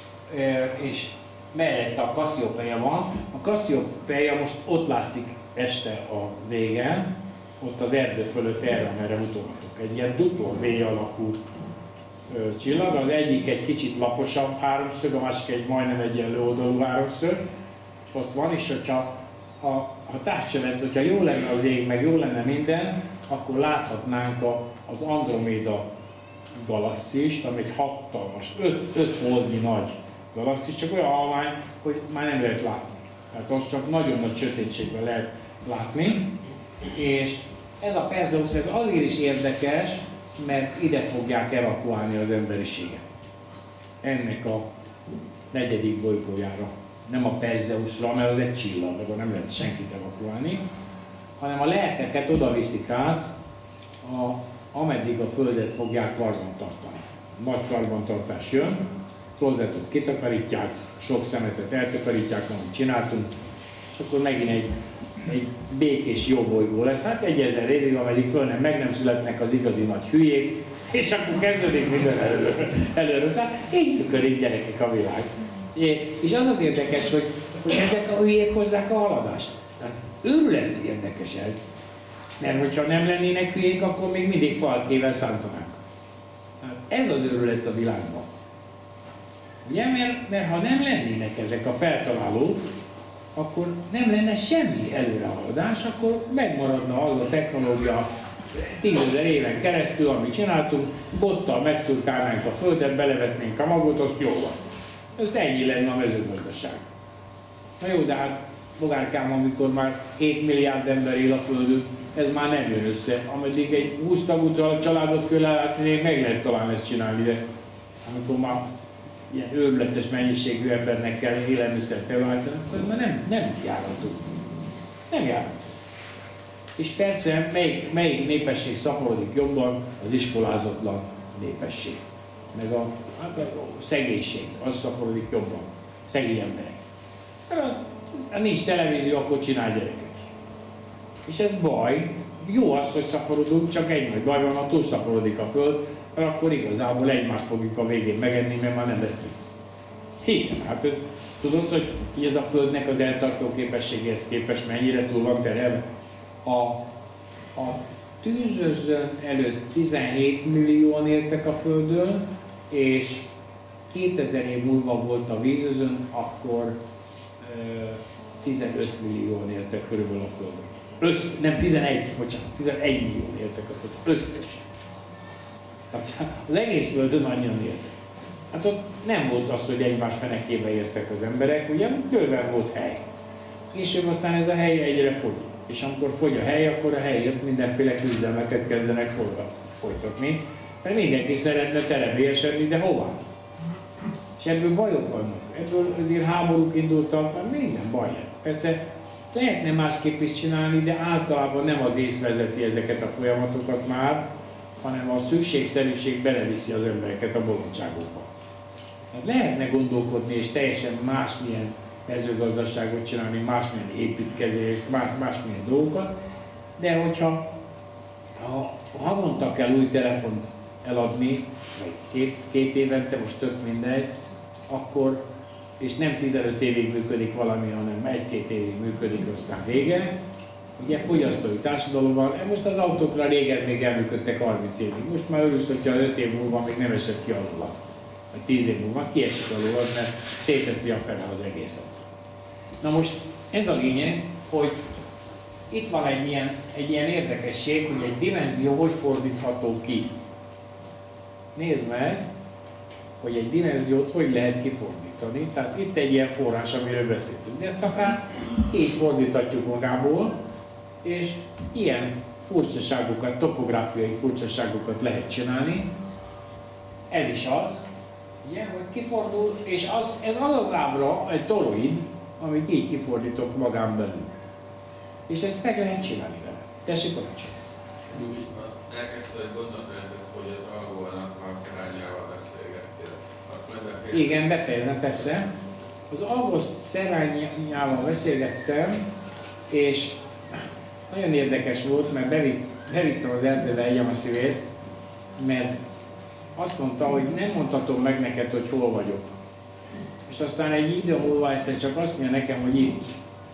és mellette a Cassiopeia van. A Cassiopeia most ott látszik este az égen, ott az erdő fölött erre, amerre mutogatok. Egy ilyen dupla V alakú ö, csillag, az egyik egy kicsit laposabb háromszög, a másik egy majdnem egyenlőoldalú háromszög, és ott van, és hogyha a, a távcsövet, hogyha jó lenne az ég, meg jó lenne minden, akkor láthatnánk a, az Androméda galaxist, ami egy hatalmas, öt holdnyi nagy galaxis, csak olyan halvány, hogy már nem lehet látni. Tehát azt csak nagyon nagy sötétségben lehet látni, és ez a Perseus ez azért is érdekes, mert ide fogják evakuálni az emberiséget. Ennek a negyedik bolygójára. Nem a Perseusra, mert az egy csillag, akkor nem lehet senkit evakuálni, hanem a lelkeket oda viszik át, a, ameddig a Földet fogják karbantartani. Nagy karbantartás jön, klozetot kitakarítják, sok szemetet eltakarítják, amit csináltunk, és akkor megint egy, egy békés jó bolygó lesz. Hát egy ezer évig, ameddig föl nem, meg nem születnek az igazi nagy hülyék, és akkor kezdődik minden előről. előről. Szóval így működik, gyerekek, a világ. És az az érdekes, hogy, hogy ezek a hülyék hozzák a haladást. Tehát őrületű érdekes ez. Mert hogyha nem lennének hülyék, akkor még mindig falkével szántanák. Ez az őrület a világban. Ugye? Mert, mert ha nem lennének ezek a feltalálók, akkor nem lenne semmi előrehaladás, akkor megmaradna az a technológia tízezer éven keresztül, amit csináltunk, bottal megszurkálnánk a Földet, belevetnénk a magot, azt jó van. Ez ennyi lenne a mezőgazdaság. Na jó, de hát Bogárkám, amikor már hét milliárd ember él a Földön, ez már nem jön össze. Ameddig egy húsz tagú családot kell ellátni, meg lehet talán ezt csinálni, de amikor már ilyen őrületes mennyiségű embernek kell élelmiszert előállítani, akkor már nem, nem járható. Nem járható. És persze, melyik, melyik népesség szaporodik jobban? Az iskolázatlan népesség. Meg a, hát a szegénység, az szaporodik jobban. Szegény emberek. Ha nincs televízió, akkor csinál gyereket. És ez baj. Jó az, hogy szaporodunk, csak egy nagy baj van, ha túl szaporodik a Föld, akkor igazából egymást fogjuk a végén megenni, mert már nem lesz mit. Igen, hát ez, tudod, hogy ez a Földnek az eltartó képességéhez képest mennyire túl van terhelve? A, a tűzözön előtt tizenhét millióan éltek a Földön, és kétezer év múlva volt a vízözön, akkor e, tizenöt millióan éltek körülbelül a Földön. Össz, nem tizenegy, bocsánat, tizenegy millióan éltek a Földön, összesen. Tehát az egész Földön annyian éltek. Hát ott nem volt az, hogy egymás fenekébe értek az emberek, ugye bőven volt hely. Később aztán ez a hely egyre fogy. És amikor fogy a hely, akkor a helyért mindenféle küzdelmeket kezdenek folytatni. Mert mindenki szeretne terebélyesedni, de hová? És ebből bajok vannak. Ebből azért háborúk indultak, mert minden baj. Persze lehetne másképp is csinálni, de általában nem az ész vezeti ezeket a folyamatokat már, hanem a szükségszerűség beleviszi az embereket a bolondságokba. Tehát lehetne gondolkodni és teljesen másmilyen mezőgazdaságot csinálni, másmilyen építkezést, más, másmilyen dolgokat, de hogyha ha havonta kell új telefont eladni, vagy két, két évente, most tök mindegy, akkor, és nem tizenöt évig működik valami, hanem egy-két évig működik, aztán vége. Ugye fogyasztói társadalom van, most az autókra régen még elműködtek harminc évig, most már örülsz, hogyha öt év múlva még nem esett ki alul, vagy tíz év múlva kiesik alul, mert széteszi a fele az egészet. Na most ez a lényeg, hogy itt van egy ilyen, egy ilyen érdekesség, hogy egy dimenzió hogy fordítható ki. Nézd meg, hogy egy dimenziót hogy lehet kifordítani. Tehát itt egy ilyen forrás, amiről beszéltünk. De ezt akár így fordíthatjuk magából, és ilyen furcsaságokat, topográfiai furcsaságokat lehet csinálni. Ez is az, ugye, hogy kifordul, és az, ez az az ábra, egy toroid, amit így kifordítok magán belül. És ezt meg lehet csinálni vele. Tessék, parancsolj! Úgy azt elkezdte egy gondolatrendet, hogy az algónak a szerányával beszélgettél. Azt majd befejezem? Igen, befejezem, persze. Az algó szerányával beszélgettem, és nagyon érdekes volt, mert bevitt, bevittem az erdőbe egyem a szívét, mert azt mondta, hogy nem mondhatom meg neked, hogy hol vagyok. És aztán egy idő múlva egyszer csak azt mondja nekem, hogy itt.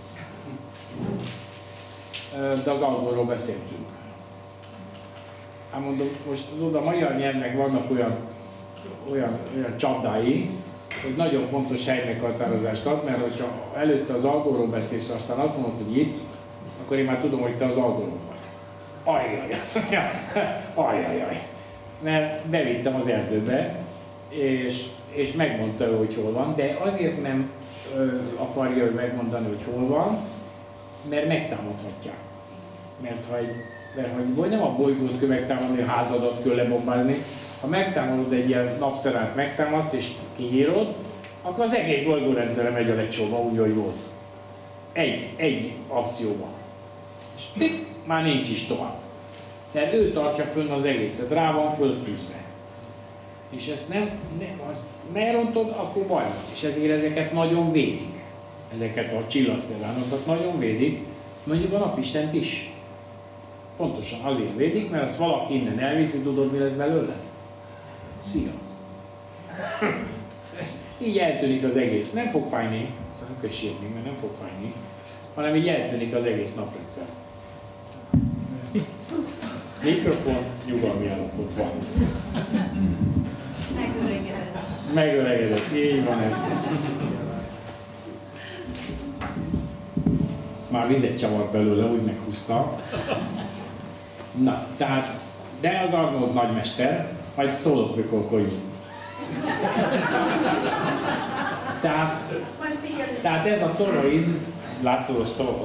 De az algóról beszéltünk. Hát mondom, most tudod, a magyar nyelvnek vannak olyan, olyan, olyan csapdái, hogy nagyon pontos helymeghatározást ad, mert hogyha előtte az algóról beszélsz, aztán azt mondod, hogy itt, akkor én már tudom, hogy te az algóról vagy. Ajjaj, azt mondja, ajjajaj. Mert bevittem az erdőbe, és, és megmondta ő, hogy hol van, de azért nem ö, akarja ő megmondani, hogy hol van, mert megtámadhatják. Mert ha egy, mert ha vagy nem a bolygót kell megtámadni, a házadat kell lebombázni, ha megtámadod egy ilyen napszerát, megtámadsz és kiírod, akkor az egész bolygórendszerre megy a lecsóba, úgy, hogy volt. Egy, egy akcióban. És tipp, már nincs is tovább. Tehát ő tartja fönn az egészet, rá van fölfűzve. És ezt nem, nem azt megrontod, akkor baj van. És ezért ezeket nagyon védik. Ezeket a csillagszeránokat nagyon védik, mondjuk a napistent is. Pontosan azért védik, mert azt valaki innen elviszi, tudod, mi lesz belőle? Szia! Ez, így eltűnik az egész. Nem fog fájni, szóval nem kell sírni, mert nem fog fájni, hanem így eltűnik az egész naprendszer. Mikrofon nyugalmi állapotban. Megöregedett. Megöregedett, így van ez. Már vizet csavart belőle, úgy meghúzta. Na, tehát, de az Arnold nagymester, majd szólok, mikor kolyunk. Tehát, tehát ez a toroid, látszólós tolog.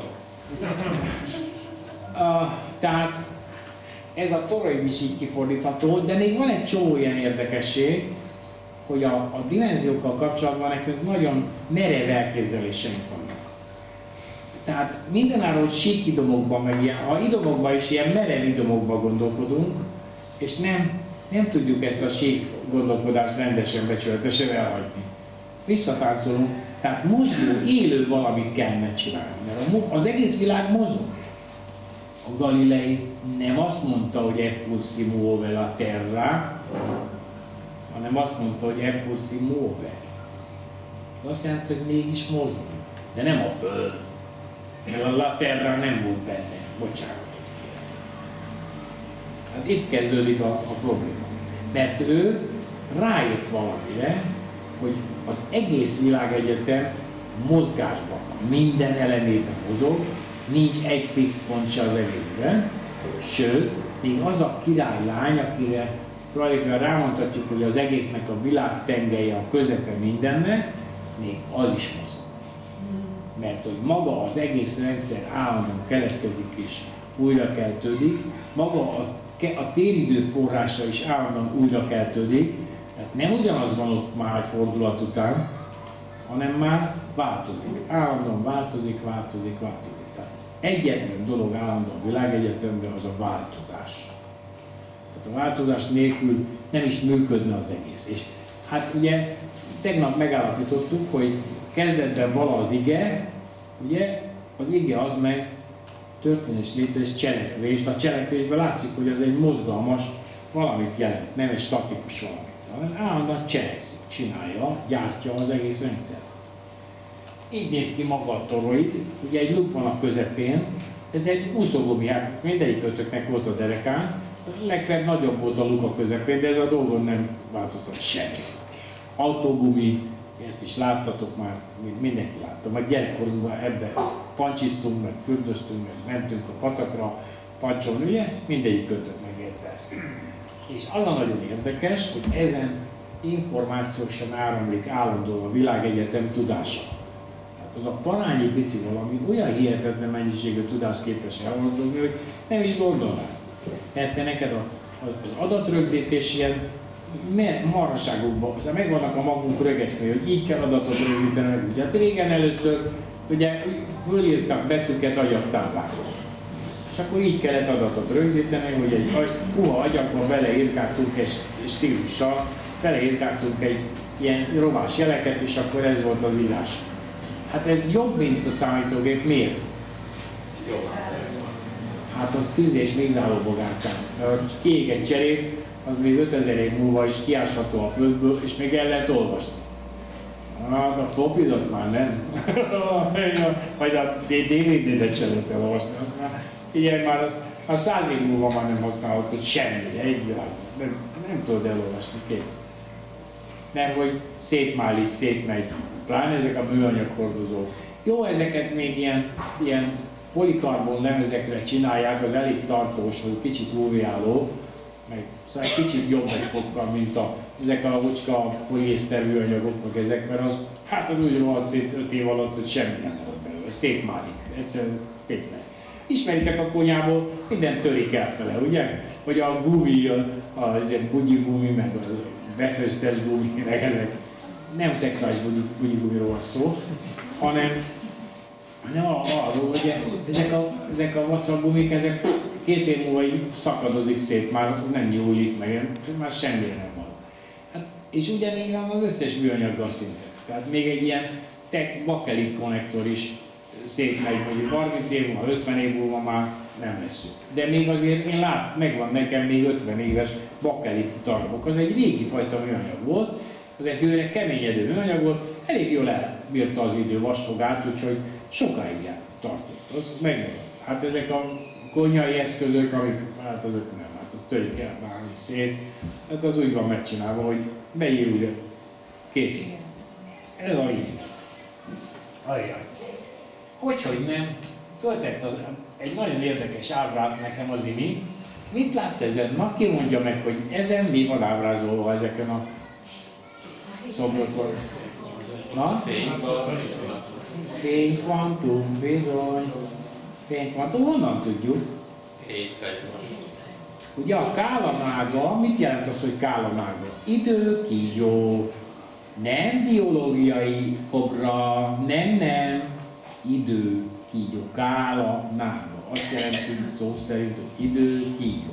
Uh, tehát ez a toroid is így kifordítható, de még van egy csomó ilyen érdekesség, hogy a, a dimenziókkal kapcsolatban nekünk nagyon merev elképzeléseink vannak. Tehát mindenáról sík idomokban, meg ilyen, ha idomokban is ilyen merev idomokban gondolkodunk, és nem, nem tudjuk ezt a sík gondolkodást rendesen, becsületesen elhagyni. Visszatáncolunk, tehát mozgó, élő valamit kellene csinálni, mert az egész világ mozog. A Galilei nem azt mondta, hogy eppur si muove la terra, hanem azt mondta, hogy eppur si muove. Azt jelenti, hogy mégis mozog, de nem a Föld. Mert a la terra nem volt benne, bocsánat. Hát itt kezdődik a, a probléma. Mert ő rájött valamire, hogy az egész világegyetem mozgásban, minden elemében mozog, nincs egy fix pont se az egészben, sőt, még az a királylány, akire tulajdonképpen rámondhatjuk, hogy az egésznek a világ tengelye, a közepe mindennek, még az is mozog. Mert hogy maga az egész rendszer állandóan keletkezik és újra keltődik, maga a, a téridő forrása is állandóan újra keltődik, tehát nem ugyanaz van ott már egy fordulat után, hanem már változik. Állandóan változik, változik, változik. Tehát egyetlen dolog állandóan a világegyetemben az a változás. Tehát a változás nélkül nem is működne az egész. És hát ugye tegnap megállapítottuk, hogy kezdetben vala az ige, ugye az ige az meg történés, létezés, cselekvés. A cselekvésben látszik, hogy ez egy mozgalmas valamit jelent, nem egy statikus valamit, hanem állandóan cselekszik, csinálja, gyártja az egész rendszer. Így néz ki maga a toroid, ugye egy luk van a közepén, ez egy úszógumi, hát mindegyik ötöknek volt a derekán, legfeljebb nagyobb volt a luk a közepén, de ez a dolgon nem változtat semmit. Autógumi, ezt is láttatok már, mindenki látta, majd gyerekkorunkban ebben pancsiztunk, meg fürdöztünk, meg mentünk a patakra, pancsolni, ugye? Mindegyik ötök megérte ezt. És az a nagyon érdekes, hogy ezen információsan áramlik állandóan a világegyetem tudása. Tehát az a parányi viszi valami olyan hihetetlen mennyiségű tudást képes elhordozni, hogy nem is gondolnál. Mert te neked a, az adatrögzítés ilyen marhaságokban, aztán megvannak a magunk rögesztői, hogy így kell adatot rögzíteni, ugye hát régen először ugye fölírtak betűket agyagtáblákon. És akkor így kellett adatot rögzíteni, hogy egy puha agyagban beleírkáltunk egy stílussal, beleírkáltunk egy ilyen rovás jeleket, és akkor ez volt az írás. Hát ez jobb, mint a számítógép. Miért? Jó. Hát az tűz és vízálló bogárkán. Ha kiég egy cserép, az még ötezer év múlva is kiásható a földből, és még el lehet olvasni. Hát a flopidot már nem. Vagy a cé dé vé dé-et sem lehet elolvasni. Figyelj már, az, az száz év múlva már nem használható semmi, egy világ. Nem, nem tudod elolvasni, kész. Mert hogy szétmálik, szétmegy, pláne ezek a műanyag hordozók. Jó, ezeket még ilyen, ilyen polikarbon lemezekre csinálják, az elég tartós, vagy kicsit ú vé-álló, meg szóval egy kicsit jobb egy fokkal, mint a, ezek a ocska poliészter műanyagok, meg ezek, mert az, hát az úgy rohadt szét öt év alatt, hogy semmi nem marad belőle, szétmálik, egyszerűen szétmegy. Ismeritek a konyából, minden törik elfele, ugye? Vagy a gumi, a, a, a bugyi gumi, meg a befőztes gumi, meg ezek. Nem szexuális bugyi gumiról van szó, hanem, hanem arról, hogy ezek a, ezek a vasszalgumik, ezek két év múlva így szakadozik szét, már nem nyúlik meg, már semmire nem van. Hát, és ugyanígy van az összes műanyaggal szinte. Tehát még egy ilyen tech bakelit konnektor is szétmegy, mondjuk harminc év múlva, ötven év múlva már nem veszünk. De még azért én lát, megvan nekem még ötven éves bakelit darabok. Az egy régi fajta műanyag volt, az egy hőre keményedő műanyag volt, elég jól elbírta az idő vastagát, úgyhogy sokáig tartott. Az megmaradt. Hát ezek a konyhai eszközök, amik, hát azok nem, hát az törik el, vágjuk szét. Hát az úgy van megcsinálva, hogy beírulja. Kész. Ez a így. Ajjaj. Hogyhogy nem, föltett az, egy nagyon érdekes ábrát nekem az imi. Mit látsz ezen? Na, ki mondja meg, hogy ezen mi van ábrázolva ezeken a szobrokon? Na? Fénykvantum, bizony. Fénykvantum, honnan tudjuk? Ugye a kálamága, mit jelent az, hogy kálamága? Időkígyó, nem biológiai fogra, nem, nem, időkígyó, kálamága. Azt jelenti szó szerint, hogy időkígyó.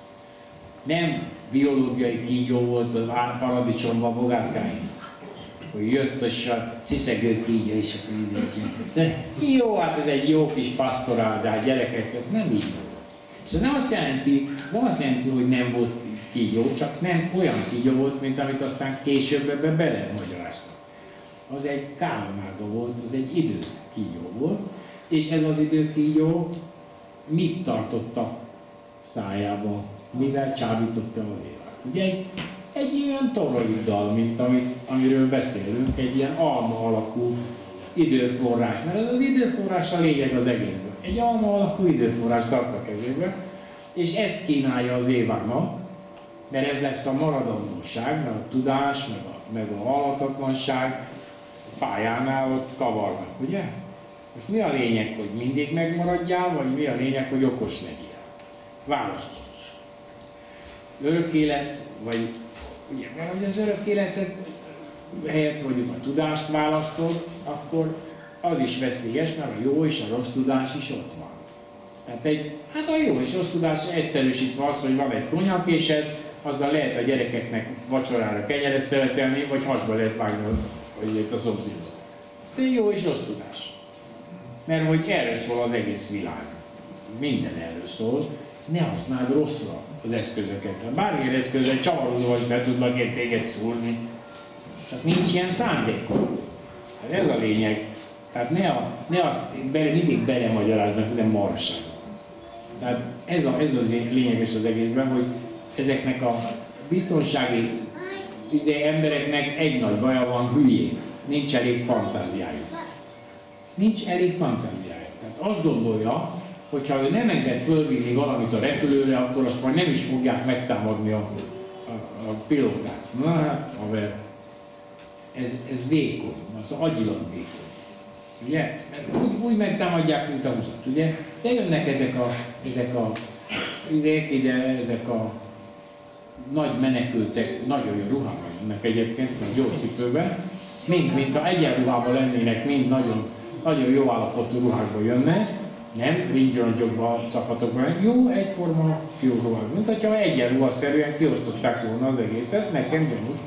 Nem biológiai kígyó volt a paradicsomban bogátkáin, hogy jött és a sziszegő kígyó és a vízét. Jó, hát ez egy jó kis pasztorál, de hát gyerekek, ez nem így volt. És ez nem azt jelenti, nem azt jelenti, hogy nem volt kígyó, csak nem olyan kígyó volt, mint amit aztán később ebbe belemagyaráztak. Az egy kálamága volt, az egy időkígyó volt, és ez az időkígyó mit tartotta szájában, mivel csábította az élet. Ugye egy, egy olyan toroiddal, mint amit, amiről beszélünk, egy ilyen alma alakú időforrás, mert ez az időforrás a lényeg az egészben. Egy alma alakú időforrás tart a kezébe, és ezt kínálja az Évának, mert ez lesz a maradandóság, mert a tudás, meg a, meg a halhatatlanság fájánál ott kavarnak, ugye? Most mi a lényeg, hogy mindig megmaradjál, vagy mi a lényeg, hogy okos legyél? Választhatsz. Örök élet, vagy ugye, mert hogy az örök életet helyett mondjuk a tudást választod, akkor az is veszélyes, mert a jó és a rossz tudás is ott van. Tehát egy, hát a jó és rossz tudás egyszerűsítve az, hogy van egy konyhakésed, azzal lehet a gyerekeknek vacsorára kenyeret szeretelni, vagy hasba lehet vágni a szomszédot. Ez egy jó és rossz tudás. Mert hogy erről szól az egész világ. Minden erről szól. Ne használd rosszra az eszközöket. Bármilyen eszközzel csavarodva is le tudnak én téged szúrni. Csak nincs ilyen szándékod. Hát ez a lényeg. Tehát ne, a, ne azt bele, mindig belemagyaráznak, nem marság. Tehát ez, a, ez az lényeges az egészben, hogy ezeknek a biztonsági izé, embereknek egy nagy baja van, hülyék. Nincs elég fantáziájuk. Nincs elég fantáziájuk. Tehát azt gondolja, hogy ha ő nem enged fölvinni valamit a repülőre, akkor azt majd nem is fogják megtámadni a, a, a pilótát. Na hát, haver, ez, ez vékony, az agyilag vékony. Ugye? Mert úgy, úgy megtámadják, mint a húzat, ugye? De jönnek ezek a, ezek a, ezek ide, ezek a nagy menekültek, nagyon jó ruhában jönnek egyébként, meg jó cipőben, mind, mint ha egyenruhában lennének, mind nagyon, nagyon jó állapotú ruhákban jönnek, nem ringyrongyokba, szafatokban, jó, egyforma, jó ruhák. Mint hogyha egyenruhaszerűen kiosztották volna az egészet, nekem gyanús.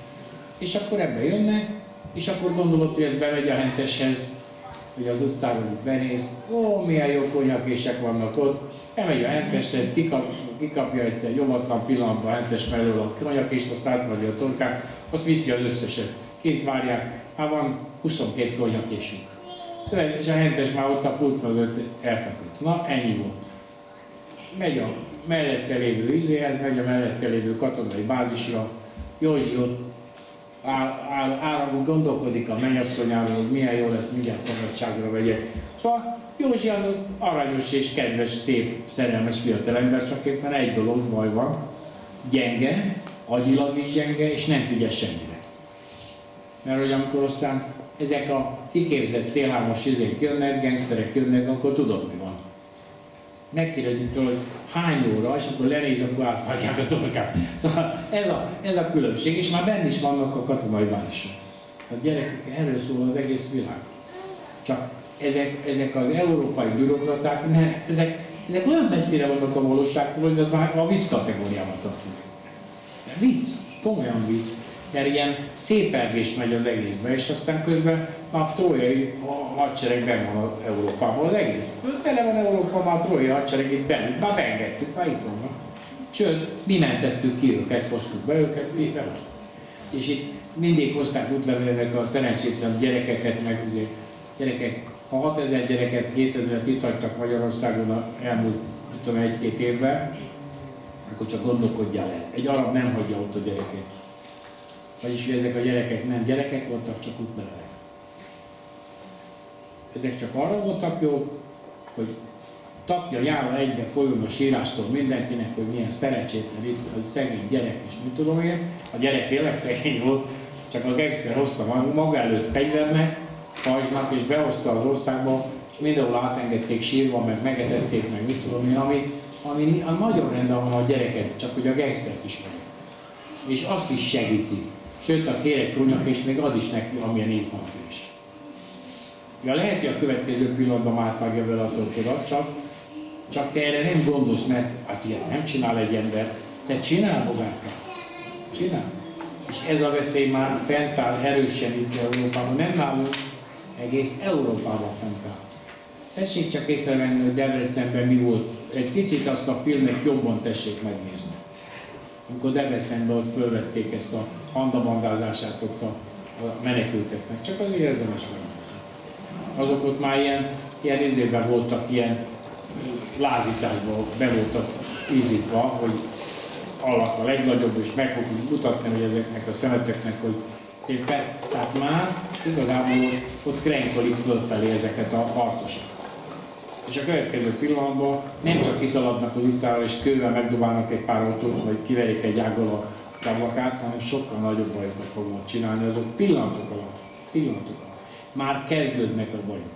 És akkor ebbe jönnek, és akkor gondolod, hogy ez bemegy a henteshez, hogy az utcáról itt benéz, ó, milyen jó konyhakések vannak ott, elmegy a henteshez, kikap, kikapja egyszer jogatlan pillanatban a hentes mellől a konyhakést, azt átvagyja a torkát, azt viszi az összeset. Kint várják, hát van huszonkét konyhakésünk. És a hentes már ott a pult mögött elfeküdt. Na, ennyi volt. Megy a mellette lévő izéhez, megy a mellette lévő katonai bázisra, Józsi ott áll, áll, áll, gondolkodik a mennyasszonyáról, hogy milyen jó lesz, mindjárt szabadságra vegyek. Szóval Józsi az aranyos és kedves, szép, szerelmes fiatalember, csak éppen egy dolog baj van, gyenge, agyilag is gyenge, és nem figyel semmire. Mert hogy amikor aztán ezek a kiképzett szélhámos izék jönnek, gangsterek jönnek, akkor tudod mi van. Megkérdezik tőle, hogy hány óra, és akkor lenéz, akkor átvágják a torkát. Szóval ez a, ez a különbség, és már benne is vannak a katonai bázisok. Hát gyerekek, erről szól az egész világ. Csak ezek, ezek az európai bürokraták, ne, ezek, ezek olyan messzire vannak a valóságtól, hogy az már a vicc kategóriában tartunk. Vicc, komolyan vicc. Mert ilyen szépergés megy az egészbe, és aztán közben már trójai hadsereg benn van Európában az egész. Tele van Európa, már a trójai hadsereg itt belül, már beengedtük, már itt vannak. Sőt, mi mentettük ki őket, hoztuk be őket, mi behoztuk. És itt mindig hozták útlevélnek a szerencsétlen gyerekeket, meg azért gyerekek, ha hatezer gyereket, hétezret itt hagytak Magyarországon az elmúlt tudom, egy-két évben, akkor csak gondolkodjál el. Egy arab nem hagyja ott a gyereket. Vagyis, hogy ezek a gyerekek nem gyerekek voltak, csak útlevelek. Ezek csak arra voltak jók, hogy tapja jára egybe folyjon a sírástól mindenkinek, hogy milyen szerencsétlen itt, hogy szegény gyerek, és mit tudom én. A gyerek tényleg szegény volt, csak a gangster hozta maga előtt fegyvernek, pajzsnak, és behozta az országba, és mindenhol átengedték sírva, meg megetették, meg mit tudom én, ami, ami nagyon rendben van a gyereket, csak hogy a gangstert is van. És azt is segíti. Sőt, a kérek trúnyak, és még ad is neki, amilyen infantilis. Ja, lehet, hogy a következő pillanatban átvágja vele a torkodat, csak, csak te erre nem gondolsz, mert hát ilyet nem csinál egy ember. Te csinál magát. Csinál. És ez a veszély már fent áll erősen itt Európában, nem nálunk, egész Európában fent áll. Tessék csak észrevenni, hogy Debrecenben mi volt. Egy picit azt a filmet jobban tessék megnézni. Amikor Debrecenben ott fölvették ezt a handabandázását ott a, a menekülteknek. Csak azért érdemes megnézni. Azok ott már ilyen, ilyen izében voltak, ilyen lázításban be voltak ízítva, hogy Allah a legnagyobb, és meg fogjuk mutatni, hogy ezeknek a szemeteknek, hogy szépen, tehát már igazából ott krenkelik fölfelé ezeket a harcosokat. És a következő pillanatban nem csak kiszaladnak az utcára és kővel megdobálnak egy pár autót, vagy kiverik egy ággal a ablakát, hanem sokkal nagyobb bajokat fognak csinálni, azok pillanatok alatt, pillanatok alatt. Már kezdődnek a bajok.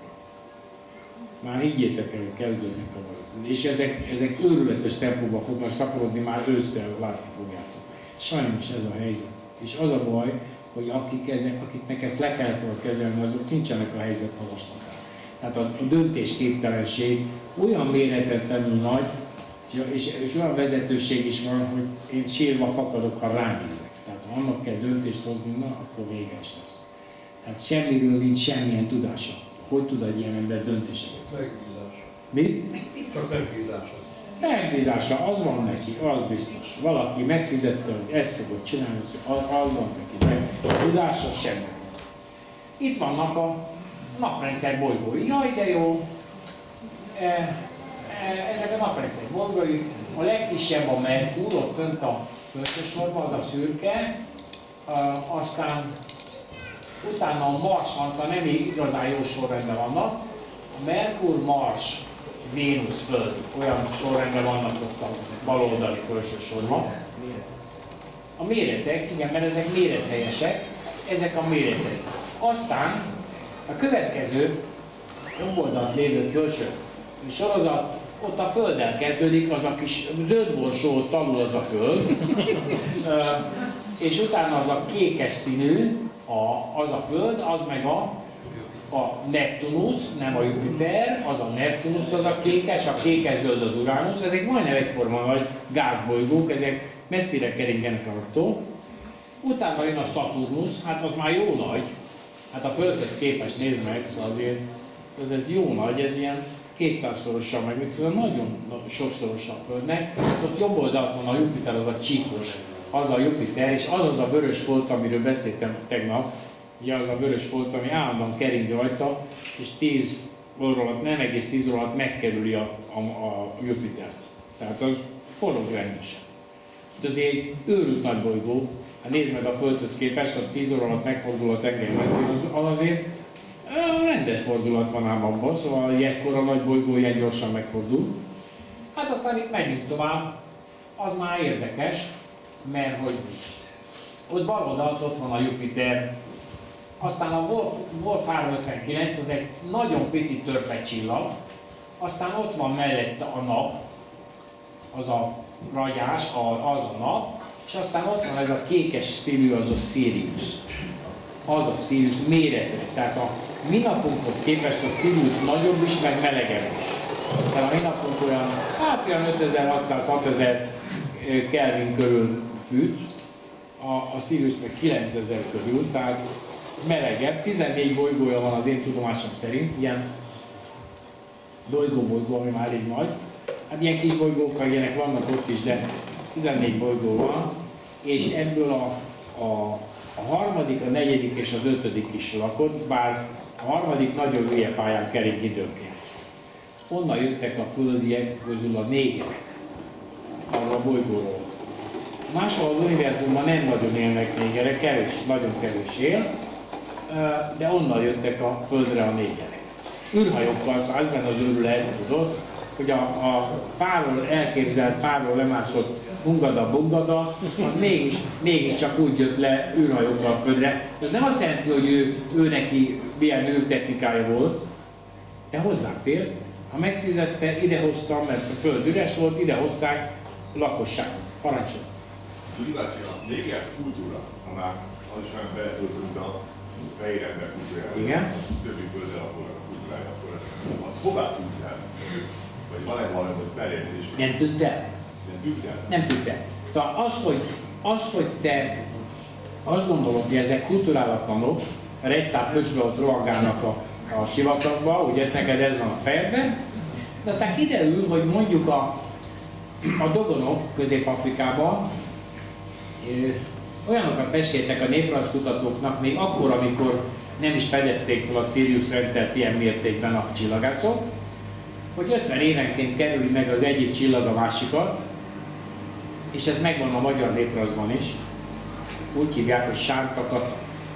Már higgyétek el, hogy kezdődnek a bajok. És ezek, ezek őrületes tempóban fognak szaporodni, már ősszel látni fogjátok. Sajnos ez a helyzet. És az a baj, hogy akik ezek, akiknek ezt le kellett volna kezelni, azok nincsenek a helyzet magaslatán. Tehát a, a döntésképtelenség olyan méretetlenül nagy, és, és, és olyan vezetőség is van, hogy én sírva fakadok, ha ránézek. Tehát ha annak kell döntést hozni, na, akkor vége is lesz. Tehát semmiről nincs semmilyen tudása. Hogy tud egy ilyen ember döntéseket? Megbízása. Mi? Csak megbízása. Megbízása, az van neki, az biztos. Valaki megfizette, hogy ezt fogod csinálni, az, az van neki, meg tudása semmi. Itt vannak a naprendszer bolygói. Jaj, de jó! E, e, ezek a naprendszer bolygói, a legkisebb a Merkur, ott fönt a földsősorban, az a szürke, e, aztán utána a Mars van, szóval nem igazán jó sorrendben vannak. A Merkur, Mars, Vénusz, Föld, olyan sorrendben vannak ott a baloldali felső sorban. A méretek, igen, mert ezek mérethelyesek, ezek a méretek. Aztán a következő jobb oldalt lévő felső sorozat, ott a Földdel kezdődik, az a kis zöld borsó, ott alul az a Föld, és utána az a kékes színű, a, az a Föld, az meg a a Neptunusz, nem a Jupiter, az a Neptunusz, az a kékes, a kékes-zöld az Uránusz, ezek majdnem egyforma nagy gázbolygók, ezek messzire keringenek attól. Utána jön a Szaturnusz, hát az már jó nagy, hát a Földhöz képest nézd meg, szóval azért ez, ez jó nagy, ez ilyen kétszázszorosan, meg mit tudom, nagyon sokszoros a Földnek. Ott jobb oldalt van a Jupiter, az a csíkos, az a Jupiter, és az az a vörös folt, amiről beszéltem tegnap. Ugye az a vörös folt, ami állandóan kering rajta, és tíz óra alatt, nem egész tíz óra alatt megkerüli a, a, a Jupitert. Tehát az forog rendesen. Ez egy őrült nagy bolygó, hát nézd meg a Földhöz képest, az tíz óra alatt megfordul a tenger mentén, az, az azért rendes fordulat van ám abban, szóval ilyenkor nagy bolygó ilyen gyorsan megfordul. Hát aztán itt megyünk tovább, az már érdekes, mert hogy ott bal oldalt ott van a Jupiter, aztán a Wolf, Wolf háromszázötvenkilenc, az egy nagyon pici törpe csillag, aztán ott van mellette a nap, az a ragyás, az a nap, és aztán ott van ez a kékes színű, az a Sirius. Az a Sirius méretre, tehát a mi napunkhoz képest a Sirius nagyobb is, meg melegebb is. Tehát a mi napunk olyan, hát olyan ötezer-hatszáz-hatezer Kelvin körül fűt, a, a Sirius meg kilencezer körül, tehát melegebb, tizennégy bolygója van az én tudomásom szerint, ilyen bolygó-bolygó, ami már elég nagy. Hát ilyen kis bolygók, meg ilyenek vannak ott is, de tizennégy bolygó van, és ebből a, a, a harmadik, a negyedik és az ötödik is lakott, bár a harmadik nagyon hülye pályán kering időnként. Onnan jöttek a földiek közül a négerek, arra a bolygóról. Máshol az univerzumban nem nagyon élnek négerek, kevés, nagyon kevés él, de onnan jöttek a Földre a négerek. Űrhajókkal, szóval ez benne az őrület, tudod, hogy a, a fáról elképzelt, fáról lemászott Bungada, Bungada, az mégis, mégis csak úgy jött le űrhajókkal a földre. Ez nem azt jelenti, hogy ő, ő neki milyen űrtechnikája volt, de hozzáfért. Ha megfizette, idehoztam, mert a föld üres volt, idehozták lakosságot. Parancsol. Kíváncsi a néger kultúra, ha már az is olyan beletöltünk a fehér ember kultúrájára, Igen. többi földalapúnak a kultúrája, akkor az hová tűnt el? Vagy van-e valami feljegyzés? Nem tudta. Nem tűnt el? Nem tudta. Szóval az, hogy, az, hogy te azt gondolod, hogy ezek kulturálatlanok, mert egy szám pöcsbe ott rohangálnak a, a sivatagba, ugye neked ez van a fejedben, de aztán kiderül, hogy mondjuk a, a dogonok Közép-Afrikában olyanokat meséltek a néprajzkutatóknak még akkor, amikor nem is fedezték fel a Sirius rendszert ilyen mértékben a csillagászok, hogy ötven évenként kerüli meg az egyik csillag a másikat, és ez megvan a magyar néprajzban is. Úgy hívják, hogy sántakata.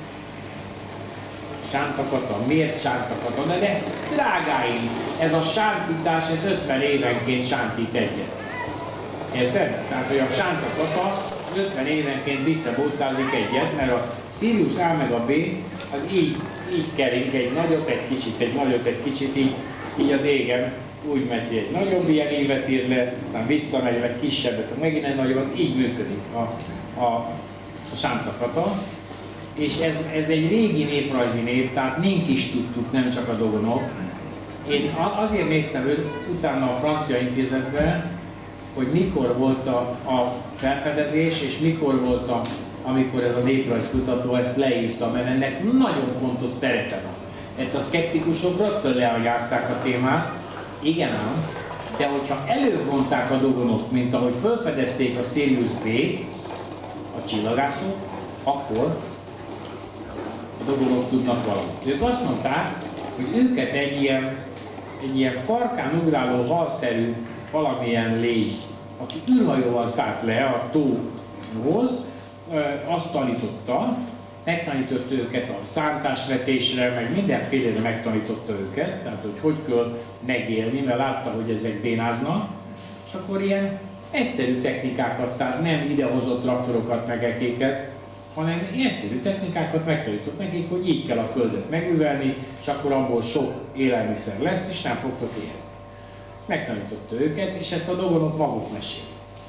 Sántakata, miért sántakata? De, de drágáim, ez a sántítás, ez ötven évenként sántít egyet. Érted? Tehát, hogy a sántakata ötven évenként visszabócázik egyet, mert a Sirius A meg a B az így, így kering egy nagyot, egy kicsit, egy nagyot, egy kicsit, így, így az égen úgy megy, hogy egy nagyobb ilyen évet ír le, aztán visszamegy, vagy kisebbet, megint egy nagyobb, így működik a, a, a sántakata. És ez, ez egy régi néprajzi név, tehát mink is tudtuk, nem csak a Dogonov. Én azért néztem őt utána a francia intézetben, hogy mikor volt a, a felfedezés, és mikor volt, a, amikor ez a néprajzkutató ezt leírta, mert ennek nagyon fontos szerepe van. Mert a szkeptikusok rögtön leagyázták a témát, igen ám, de hogyha előbb mondták a Dogonok, mint ahogy felfedezték a Sirius B-t, a csillagászok, akkor a Dogonok tudnak valamit. Ők azt mondták, hogy őket egy ilyen, egy ilyen farkán ugráló halszerű valamilyen lény, aki űrhajóval szállt le a tóhoz, azt tanította, megtanította őket a szántásvetésre, meg mindenfélére megtanította őket, tehát hogy hogy kell megélni, mert látta, hogy ezek bénáznak, és akkor ilyen egyszerű technikákat, tehát nem idehozott traktorokat, meg ekéket, hanem egyszerű technikákat megtanított nekik, hogy így kell a földet megművelni, és akkor abból sok élelmiszer lesz, és nem fogtok éhezni. Megtanította őket, és ezt a Dogonok maguk mesélik.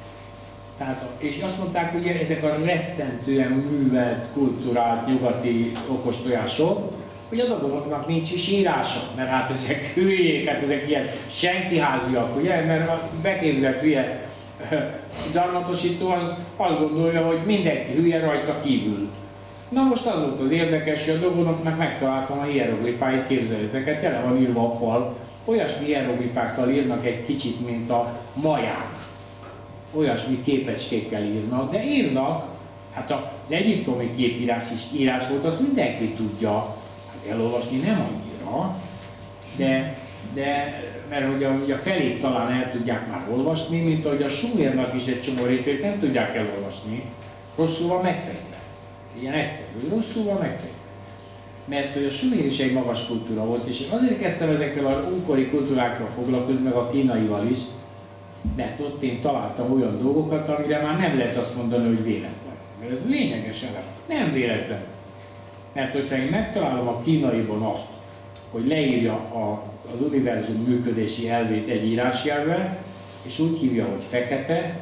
Tehát, és azt mondták, hogy ezek a rettentően művelt, kulturált, nyugati okostojások, hogy a Dogonoknak nincs is írása, mert hát ezek hülyék, hát ezek ilyen senkiháziak, ugye, mert a beképzelt hülye gyarmatosító az azt gondolja, hogy mindenki hülye rajta kívül. Na most az volt az érdekes, hogy a Dogonoknak megtaláltam a hieroglifáit, képzeljétek, tele van írva a fal, olyasmi hieroglifákkal írnak egy kicsit, mint a maják. Olyasmi képecskékkel írnak, de írnak, hát az egyiptomi képírás is írás volt, azt mindenki tudja, hát elolvasni nem annyira, de, de mert hogy a, hogy a felét talán el tudják már olvasni, mint ahogy a sumérnak is egy csomó részét nem tudják elolvasni, rosszul van megfejtve. Ilyen egyszerű, rosszul van megfejtve. Mert hogy a sumér is egy magas kultúra volt, és azért kezdtem ezekkel a ókori kultúrákkal foglalkozni, meg a kínaival is, mert ott én találtam olyan dolgokat, amire már nem lehet azt mondani, hogy véletlen. Mert ez lényeges elem. Nem véletlen. Mert hogyha én megtalálom a kínaiban azt, hogy leírja a, az univerzum működési elvét egy írásjelvel, és úgy hívja, hogy fekete,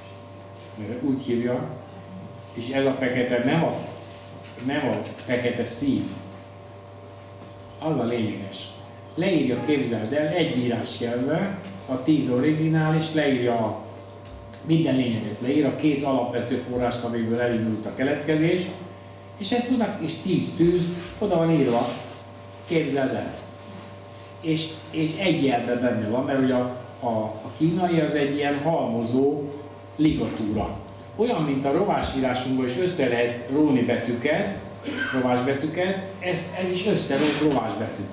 mert úgy hívja, és ez a fekete nem a, nem a fekete szín, az a lényeges. Leírja, képzeld el, egy írásjelvel, a tíz originális, leírja a minden lényeget, leír a két alapvető forrást, amiből elindult a keletkezés, és ezt tudnak, és tíz tűz, oda van írva, képzeld el. És, és egy jelben benne van, mert ugye a, a, a kínai az egy ilyen halmozó ligatúra. Olyan, mint a rovásírásunkban is össze lehet róni betűket, rovásbetűket, ez, ez is összerót rovásbetűk.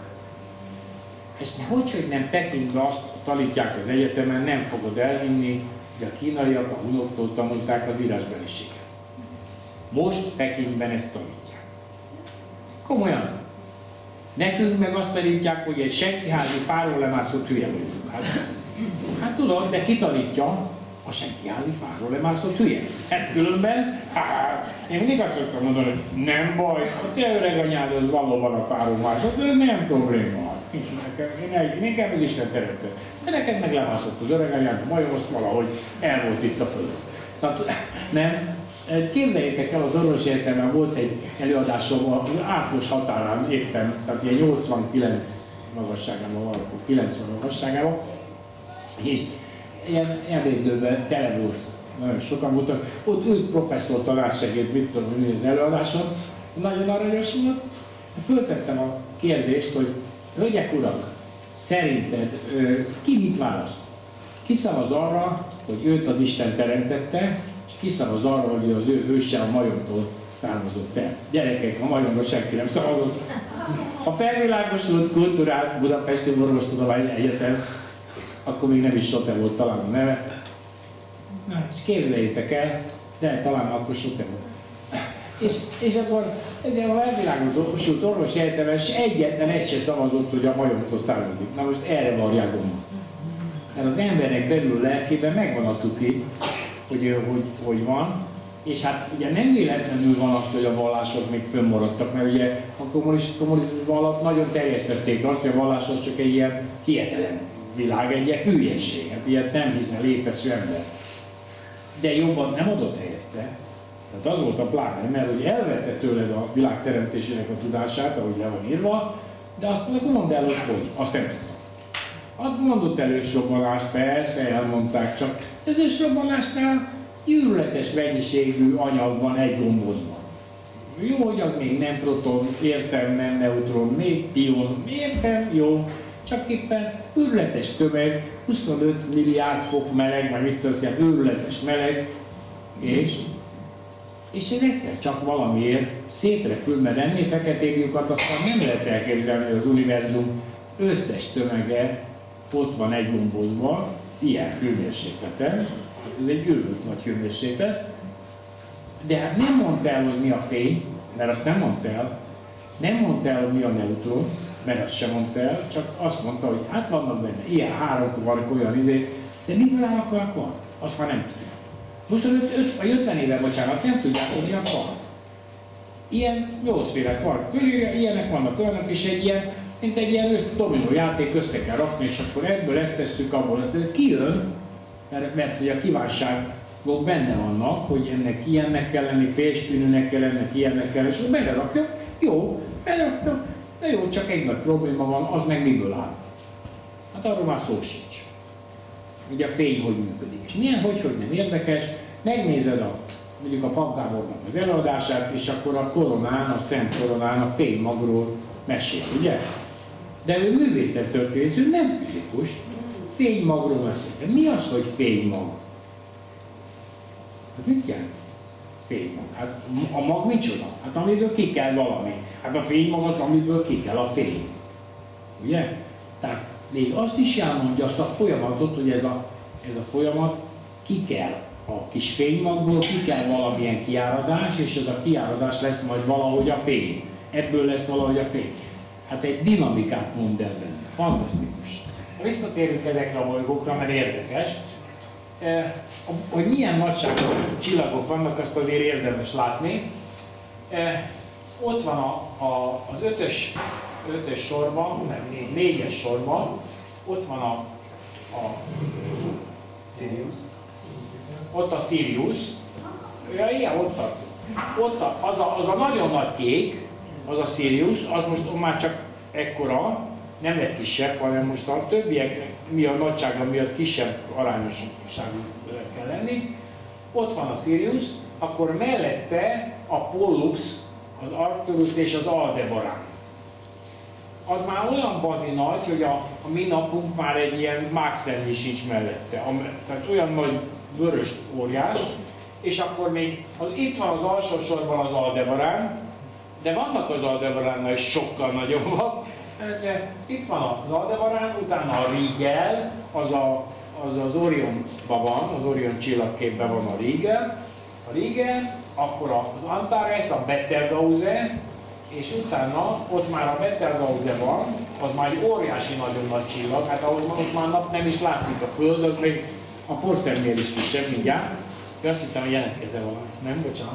Ezt hogy, hogy nem Pekingben azt tanítják az egyetemen, nem fogod elhinni, hogy a kínaiak a hunoktól tanulták az írásbeliséget. Most Pekingben ezt tanítják. Komolyan. Nekünk meg azt tanítják, hogy egy senkiházi fáról lemászott hülye vagyunk. Hát, hát tudod, de ki tanítja? A a senkiházi fáról lemászott hülye. Hát különben, hát, én mindig azt szoktam mondani, hogy nem baj, a te öreg anyád az valóban a fáról mászott, de nem probléma. Nincs nekem, én, el, én kell Isten teremtett. De neked meg lemászott az öreg anyád, a majom, azt valahogy el volt itt a földön. Szóval nem, képzeljétek el, az orvosi egyetemen volt egy előadásom az átlagos határán éppen, tehát ilyen nyolcvankilenc magasságában van, kilencven magasságában, és ilyen ebédlőben tele volt, nagyon sokan voltak, ott ült professzor tanársegéd, mit tudom mondani az előadáson, nagyon aranyos volt. Föltettem a kérdést, hogy hölgyek, urak, szerinted ki mit választ? Ki szavaz arra, hogy őt az Isten teremtette, és ki szavaz arra, hogy az ő hőse a majomtól származott el. Gyerekek, a majomra senki nem szavazott. A felvilágosult, kulturált Budapesti Orvostudományi Egyetem, akkor még nem is Sote volt talán a neve. Na, és képzeljétek el, de talán akkor Sote volt. És, és akkor ezzel a felvilágosult orvosi egyetemen egyetlen egy se szavazott, hogy a majomtól származik. Na most erre varják gomba. Mert az embernek belül lelkében megvan a tuti, hogy, hogy, hogy van, és hát ugye nem véletlenül van az, hogy a vallások még fönnmaradtak, mert ugye a kommunizmusban alatt nagyon terjesztették azt, hogy a vallás az csak egy ilyen hihetetlen világ, egy ilyen hülyeség, hát ilyet nem hiszen létező ember. De jobban nem adott helyette. Tehát az volt a pláne, mert hogy elvette tőled a világ teremtésének a tudását, ahogy le van írva, de azt mondjuk, mondd el, hogy hogy, azt nem tudtam. Azt mondott elősrobbanást, persze, elmondták, csak az ősrobbanásnál gyűlöletes mennyiségű anyag van egy gombozban. Jó, hogy az még nem proton, értem, nem neutron, még pion, értem, jó, csak éppen őrületes tömeg, huszonöt milliárd fok meleg, vagy mit tudsz, ilyen őrületes meleg, és, és ez egyszer csak valamiért szétrepül, mert ennél feketék lyukat aztán nem lehet elképzelni, hogy az univerzum összes tömege ott van egy gombozban, ilyen hőmérsékleten, ez egy őrült nagy hőmérséklet, de hát nem mondta el, hogy mi a fény, mert azt nem mondta el, nem mondta el, hogy mi a neutron, mert azt sem mondta el, csak azt mondta, hogy hát vannak benne ilyen három kvark, olyan izé, de miből áll a kvark van? Azt már nem tudja. huszonöt vagy ötven éve, bocsánat, nem tudják, hogy mi a kvark. Ilyen nyolcféle kvark körülre, ilyenek vannak olyanok, és egy ilyen, mint egy ilyen össze, dominó játék, össze kell rakni, és akkor ebből ezt tesszük, abból ezt tesszük. Kijön, mert, mert ugye a kívánságok benne vannak, hogy ennek ilyennek kell lenni, félspinűnek kell lenni, ilyennek kell, és akkor belerakja, jó, belerakja, de jó, csak egy nagy probléma van, az meg miből áll. Hát arról már szó sincs. Ugye a fény hogy működik. És milyen, hogy, hogy nem érdekes, megnézed a, mondjuk a Pap Gábornak az előadását, és akkor a koronán, a Szent Koronán a fénymagról mesél, ugye? De ő művészettörténész, ő nem fizikus, fénymagról mesél. Mi az, hogy fénymag? Ez mit jelent? Fénymag. Hát a mag micsoda? Hát amiből ki kell valami. Hát a fénymag az, amiből ki kell a fény. Ugye? Tehát még azt is elmondja, azt a folyamatot, hogy ez a, ez a folyamat ki kell a kis fénymagból, ki kell valamilyen kiáradás, és ez a kiáradás lesz majd valahogy a fény. Ebből lesz valahogy a fény. Hát egy dinamikát mond el benne. Fantasztikus. Visszatérünk ezekre a bolygókra, mert érdekes. Eh, hogy milyen nagyságú csillagok vannak, azt azért érdemes látni. Eh, ott van a, a, az ötös, ötös sorban, nem, négyes sorban, ott van a, a Sirius. Ott a Sirius. Ja, ilyen, ott tartunk. Ott a, az, a, az a nagyon nagy kék, az a Sirius, az most már csak ekkora, nem lett kisebb, hanem most a többiek mi a nagysága miatt kisebb arányosságú kell lenni. Ott van a Sirius, akkor mellette a Pollux, az Arcturus és az Aldebaran. Az már olyan bazi nagy, hogy a, a mi napunk már egy ilyen mákszennyi sincs mellette. Tehát olyan nagy vörös óriás, és akkor még az, itt van az alsó sorban az Aldebaran, de vannak az Aldebaránnál is sokkal nagyobbak. Itt van az Aldebarán, utána a Rigel, az a, az, az Orionban van, az Orion csillagképben van a Rigel, a Rigel, akkor az Antares, a Betelgeuse, és utána ott már a Betelgeuse van, az már egy óriási nagyon nagy csillag, hát ahogy ott már nap nem is látszik a Föld, az még, a porszemnél is kisebb, mindjárt. De azt hittem, hogy jelentkezze valami. Nem, bocsánat.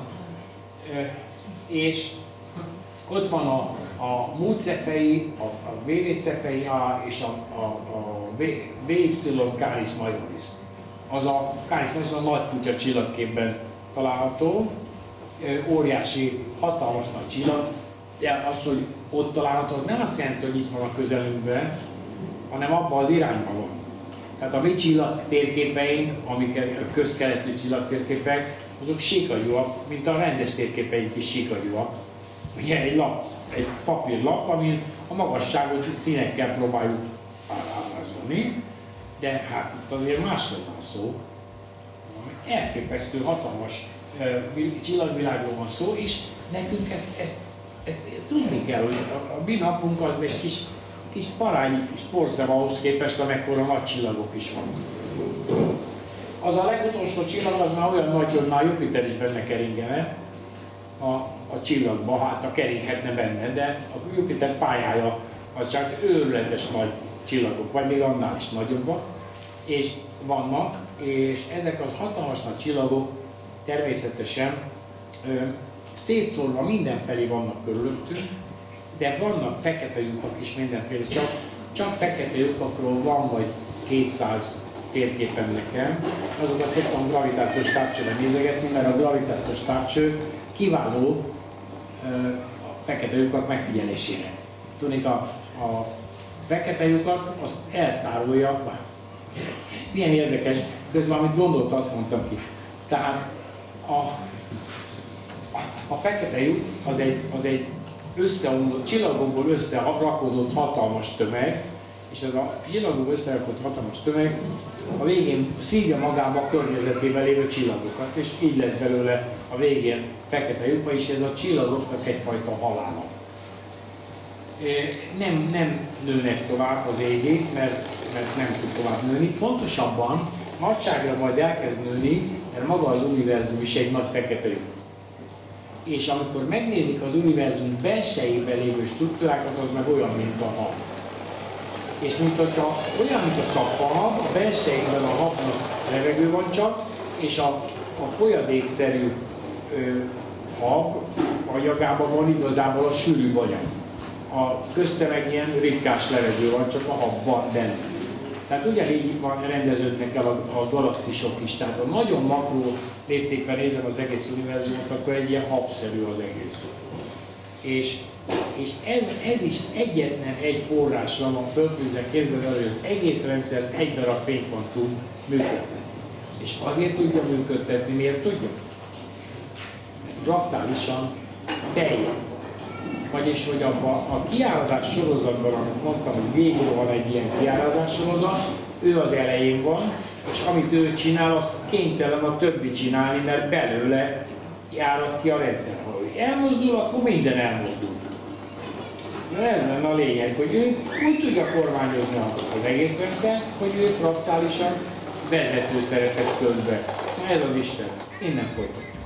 És ott van a, a múltszefei, a, a vé vé-szefei A és a, a, a vé ipszilon Canis Majoris. Az a Canis Majoris a nagy kutya csillagképben található, óriási, hatalmas nagy csillag, de az, hogy ott található, az nem azt jelenti, hogy itt van a közelünkben, hanem abban az irányban van. Tehát a mi csillag térképeink, amik a közkeletű csillag térképek, azok síkagyúak, mint a rendes térképeink is síkagyúak. Ugye egy lap, egy papírlap, amin a magasságot színekkel próbáljuk ábrázolni, de hát itt azért másról van szó. Elképesztő hatalmas uh, csillagvilágról van szó, és nekünk ezt, ezt, ezt tudni kell, hogy a, a mi napunk az egy kis, kis parányi kis porszem ahhoz képest, amekkora nagy csillagok is van. Az a legutolsó csillag az már olyan nagy, hogy már Jupiter is benne keringene a, a csillagba, hát a keringhetne benne, de a Jupiter pályája az csak őrületes nagy csillagok, vagy még annál is nagyobbak, és vannak, és ezek az hatalmas nagy csillagok természetesen ö, szétszórva mindenfelé vannak körülöttünk, de vannak fekete lyukak is mindenfelé, csak, csak fekete lyukakról van vagy kétszáz térképen nekem. Azokat szoktam gravitációs távcsőben nézegetni, mert a gravitációs távcső kiváló ö, a fekete lyukak megfigyelésére. Tudnék, a, a fekete lyukat azt eltárolja. Milyen érdekes, közben amit gondolta, azt mondtam ki. Tehát a, a, a fekete lyuk az egy, az egy összeomlott, csillagokból összerakódott hatalmas tömeg, és ez a csillagokból összerakódott hatalmas tömeg a végén szívja magába a környezetében lévő csillagokat, és így lesz belőle a végén fekete lyuk, és ez a csillagoknak egyfajta halála. Nem, nem nőnek tovább az égig, mert, mert nem tud tovább nőni. Pontosabban nagyságra majd elkezd nőni, mert maga az univerzum is egy nagy fekete lyuk. És amikor megnézik az univerzum belsejében lévő struktúrákat, az meg olyan, mint a hab. És mint hogyha olyan, mint a szappanhab, a belsejében a habnak levegő van csak, és a, a folyadékszerű ö, hab anyagában van igazából a sűrű anyag. A közte meg ilyen ritkás levegő van, csak a habban benne. Tehát ugyanígy van, rendeződnek el a, a galaxisok is. Tehát ha nagyon makró léptékben nézem az egész univerzumot, akkor egy ilyen habszerű az egész. És, és ez, ez is egyetlen egy forrásra van fölfűzve, képzeld el, hogy az egész rendszer egy darab fénypont tud működtetni. És azért tudja működtetni, miért tudja? Mert fraktálisan teljes. Vagyis, hogy abban a kiárazás sorozatban, amit mondtam, hogy végül van egy ilyen kiárazás sorozat, ő az elején van, és amit ő csinál, azt kénytelen a többi csinálni, mert belőle járad ki a rendszer. Ha ő elmozdul, akkor minden elmozdul. De ez lenne a lényeg, hogy ő úgy tudja kormányozni az egész rendszer, hogy ő fraktálisan vezető szerepet költ be. Na ez az Isten. Innen folytatom.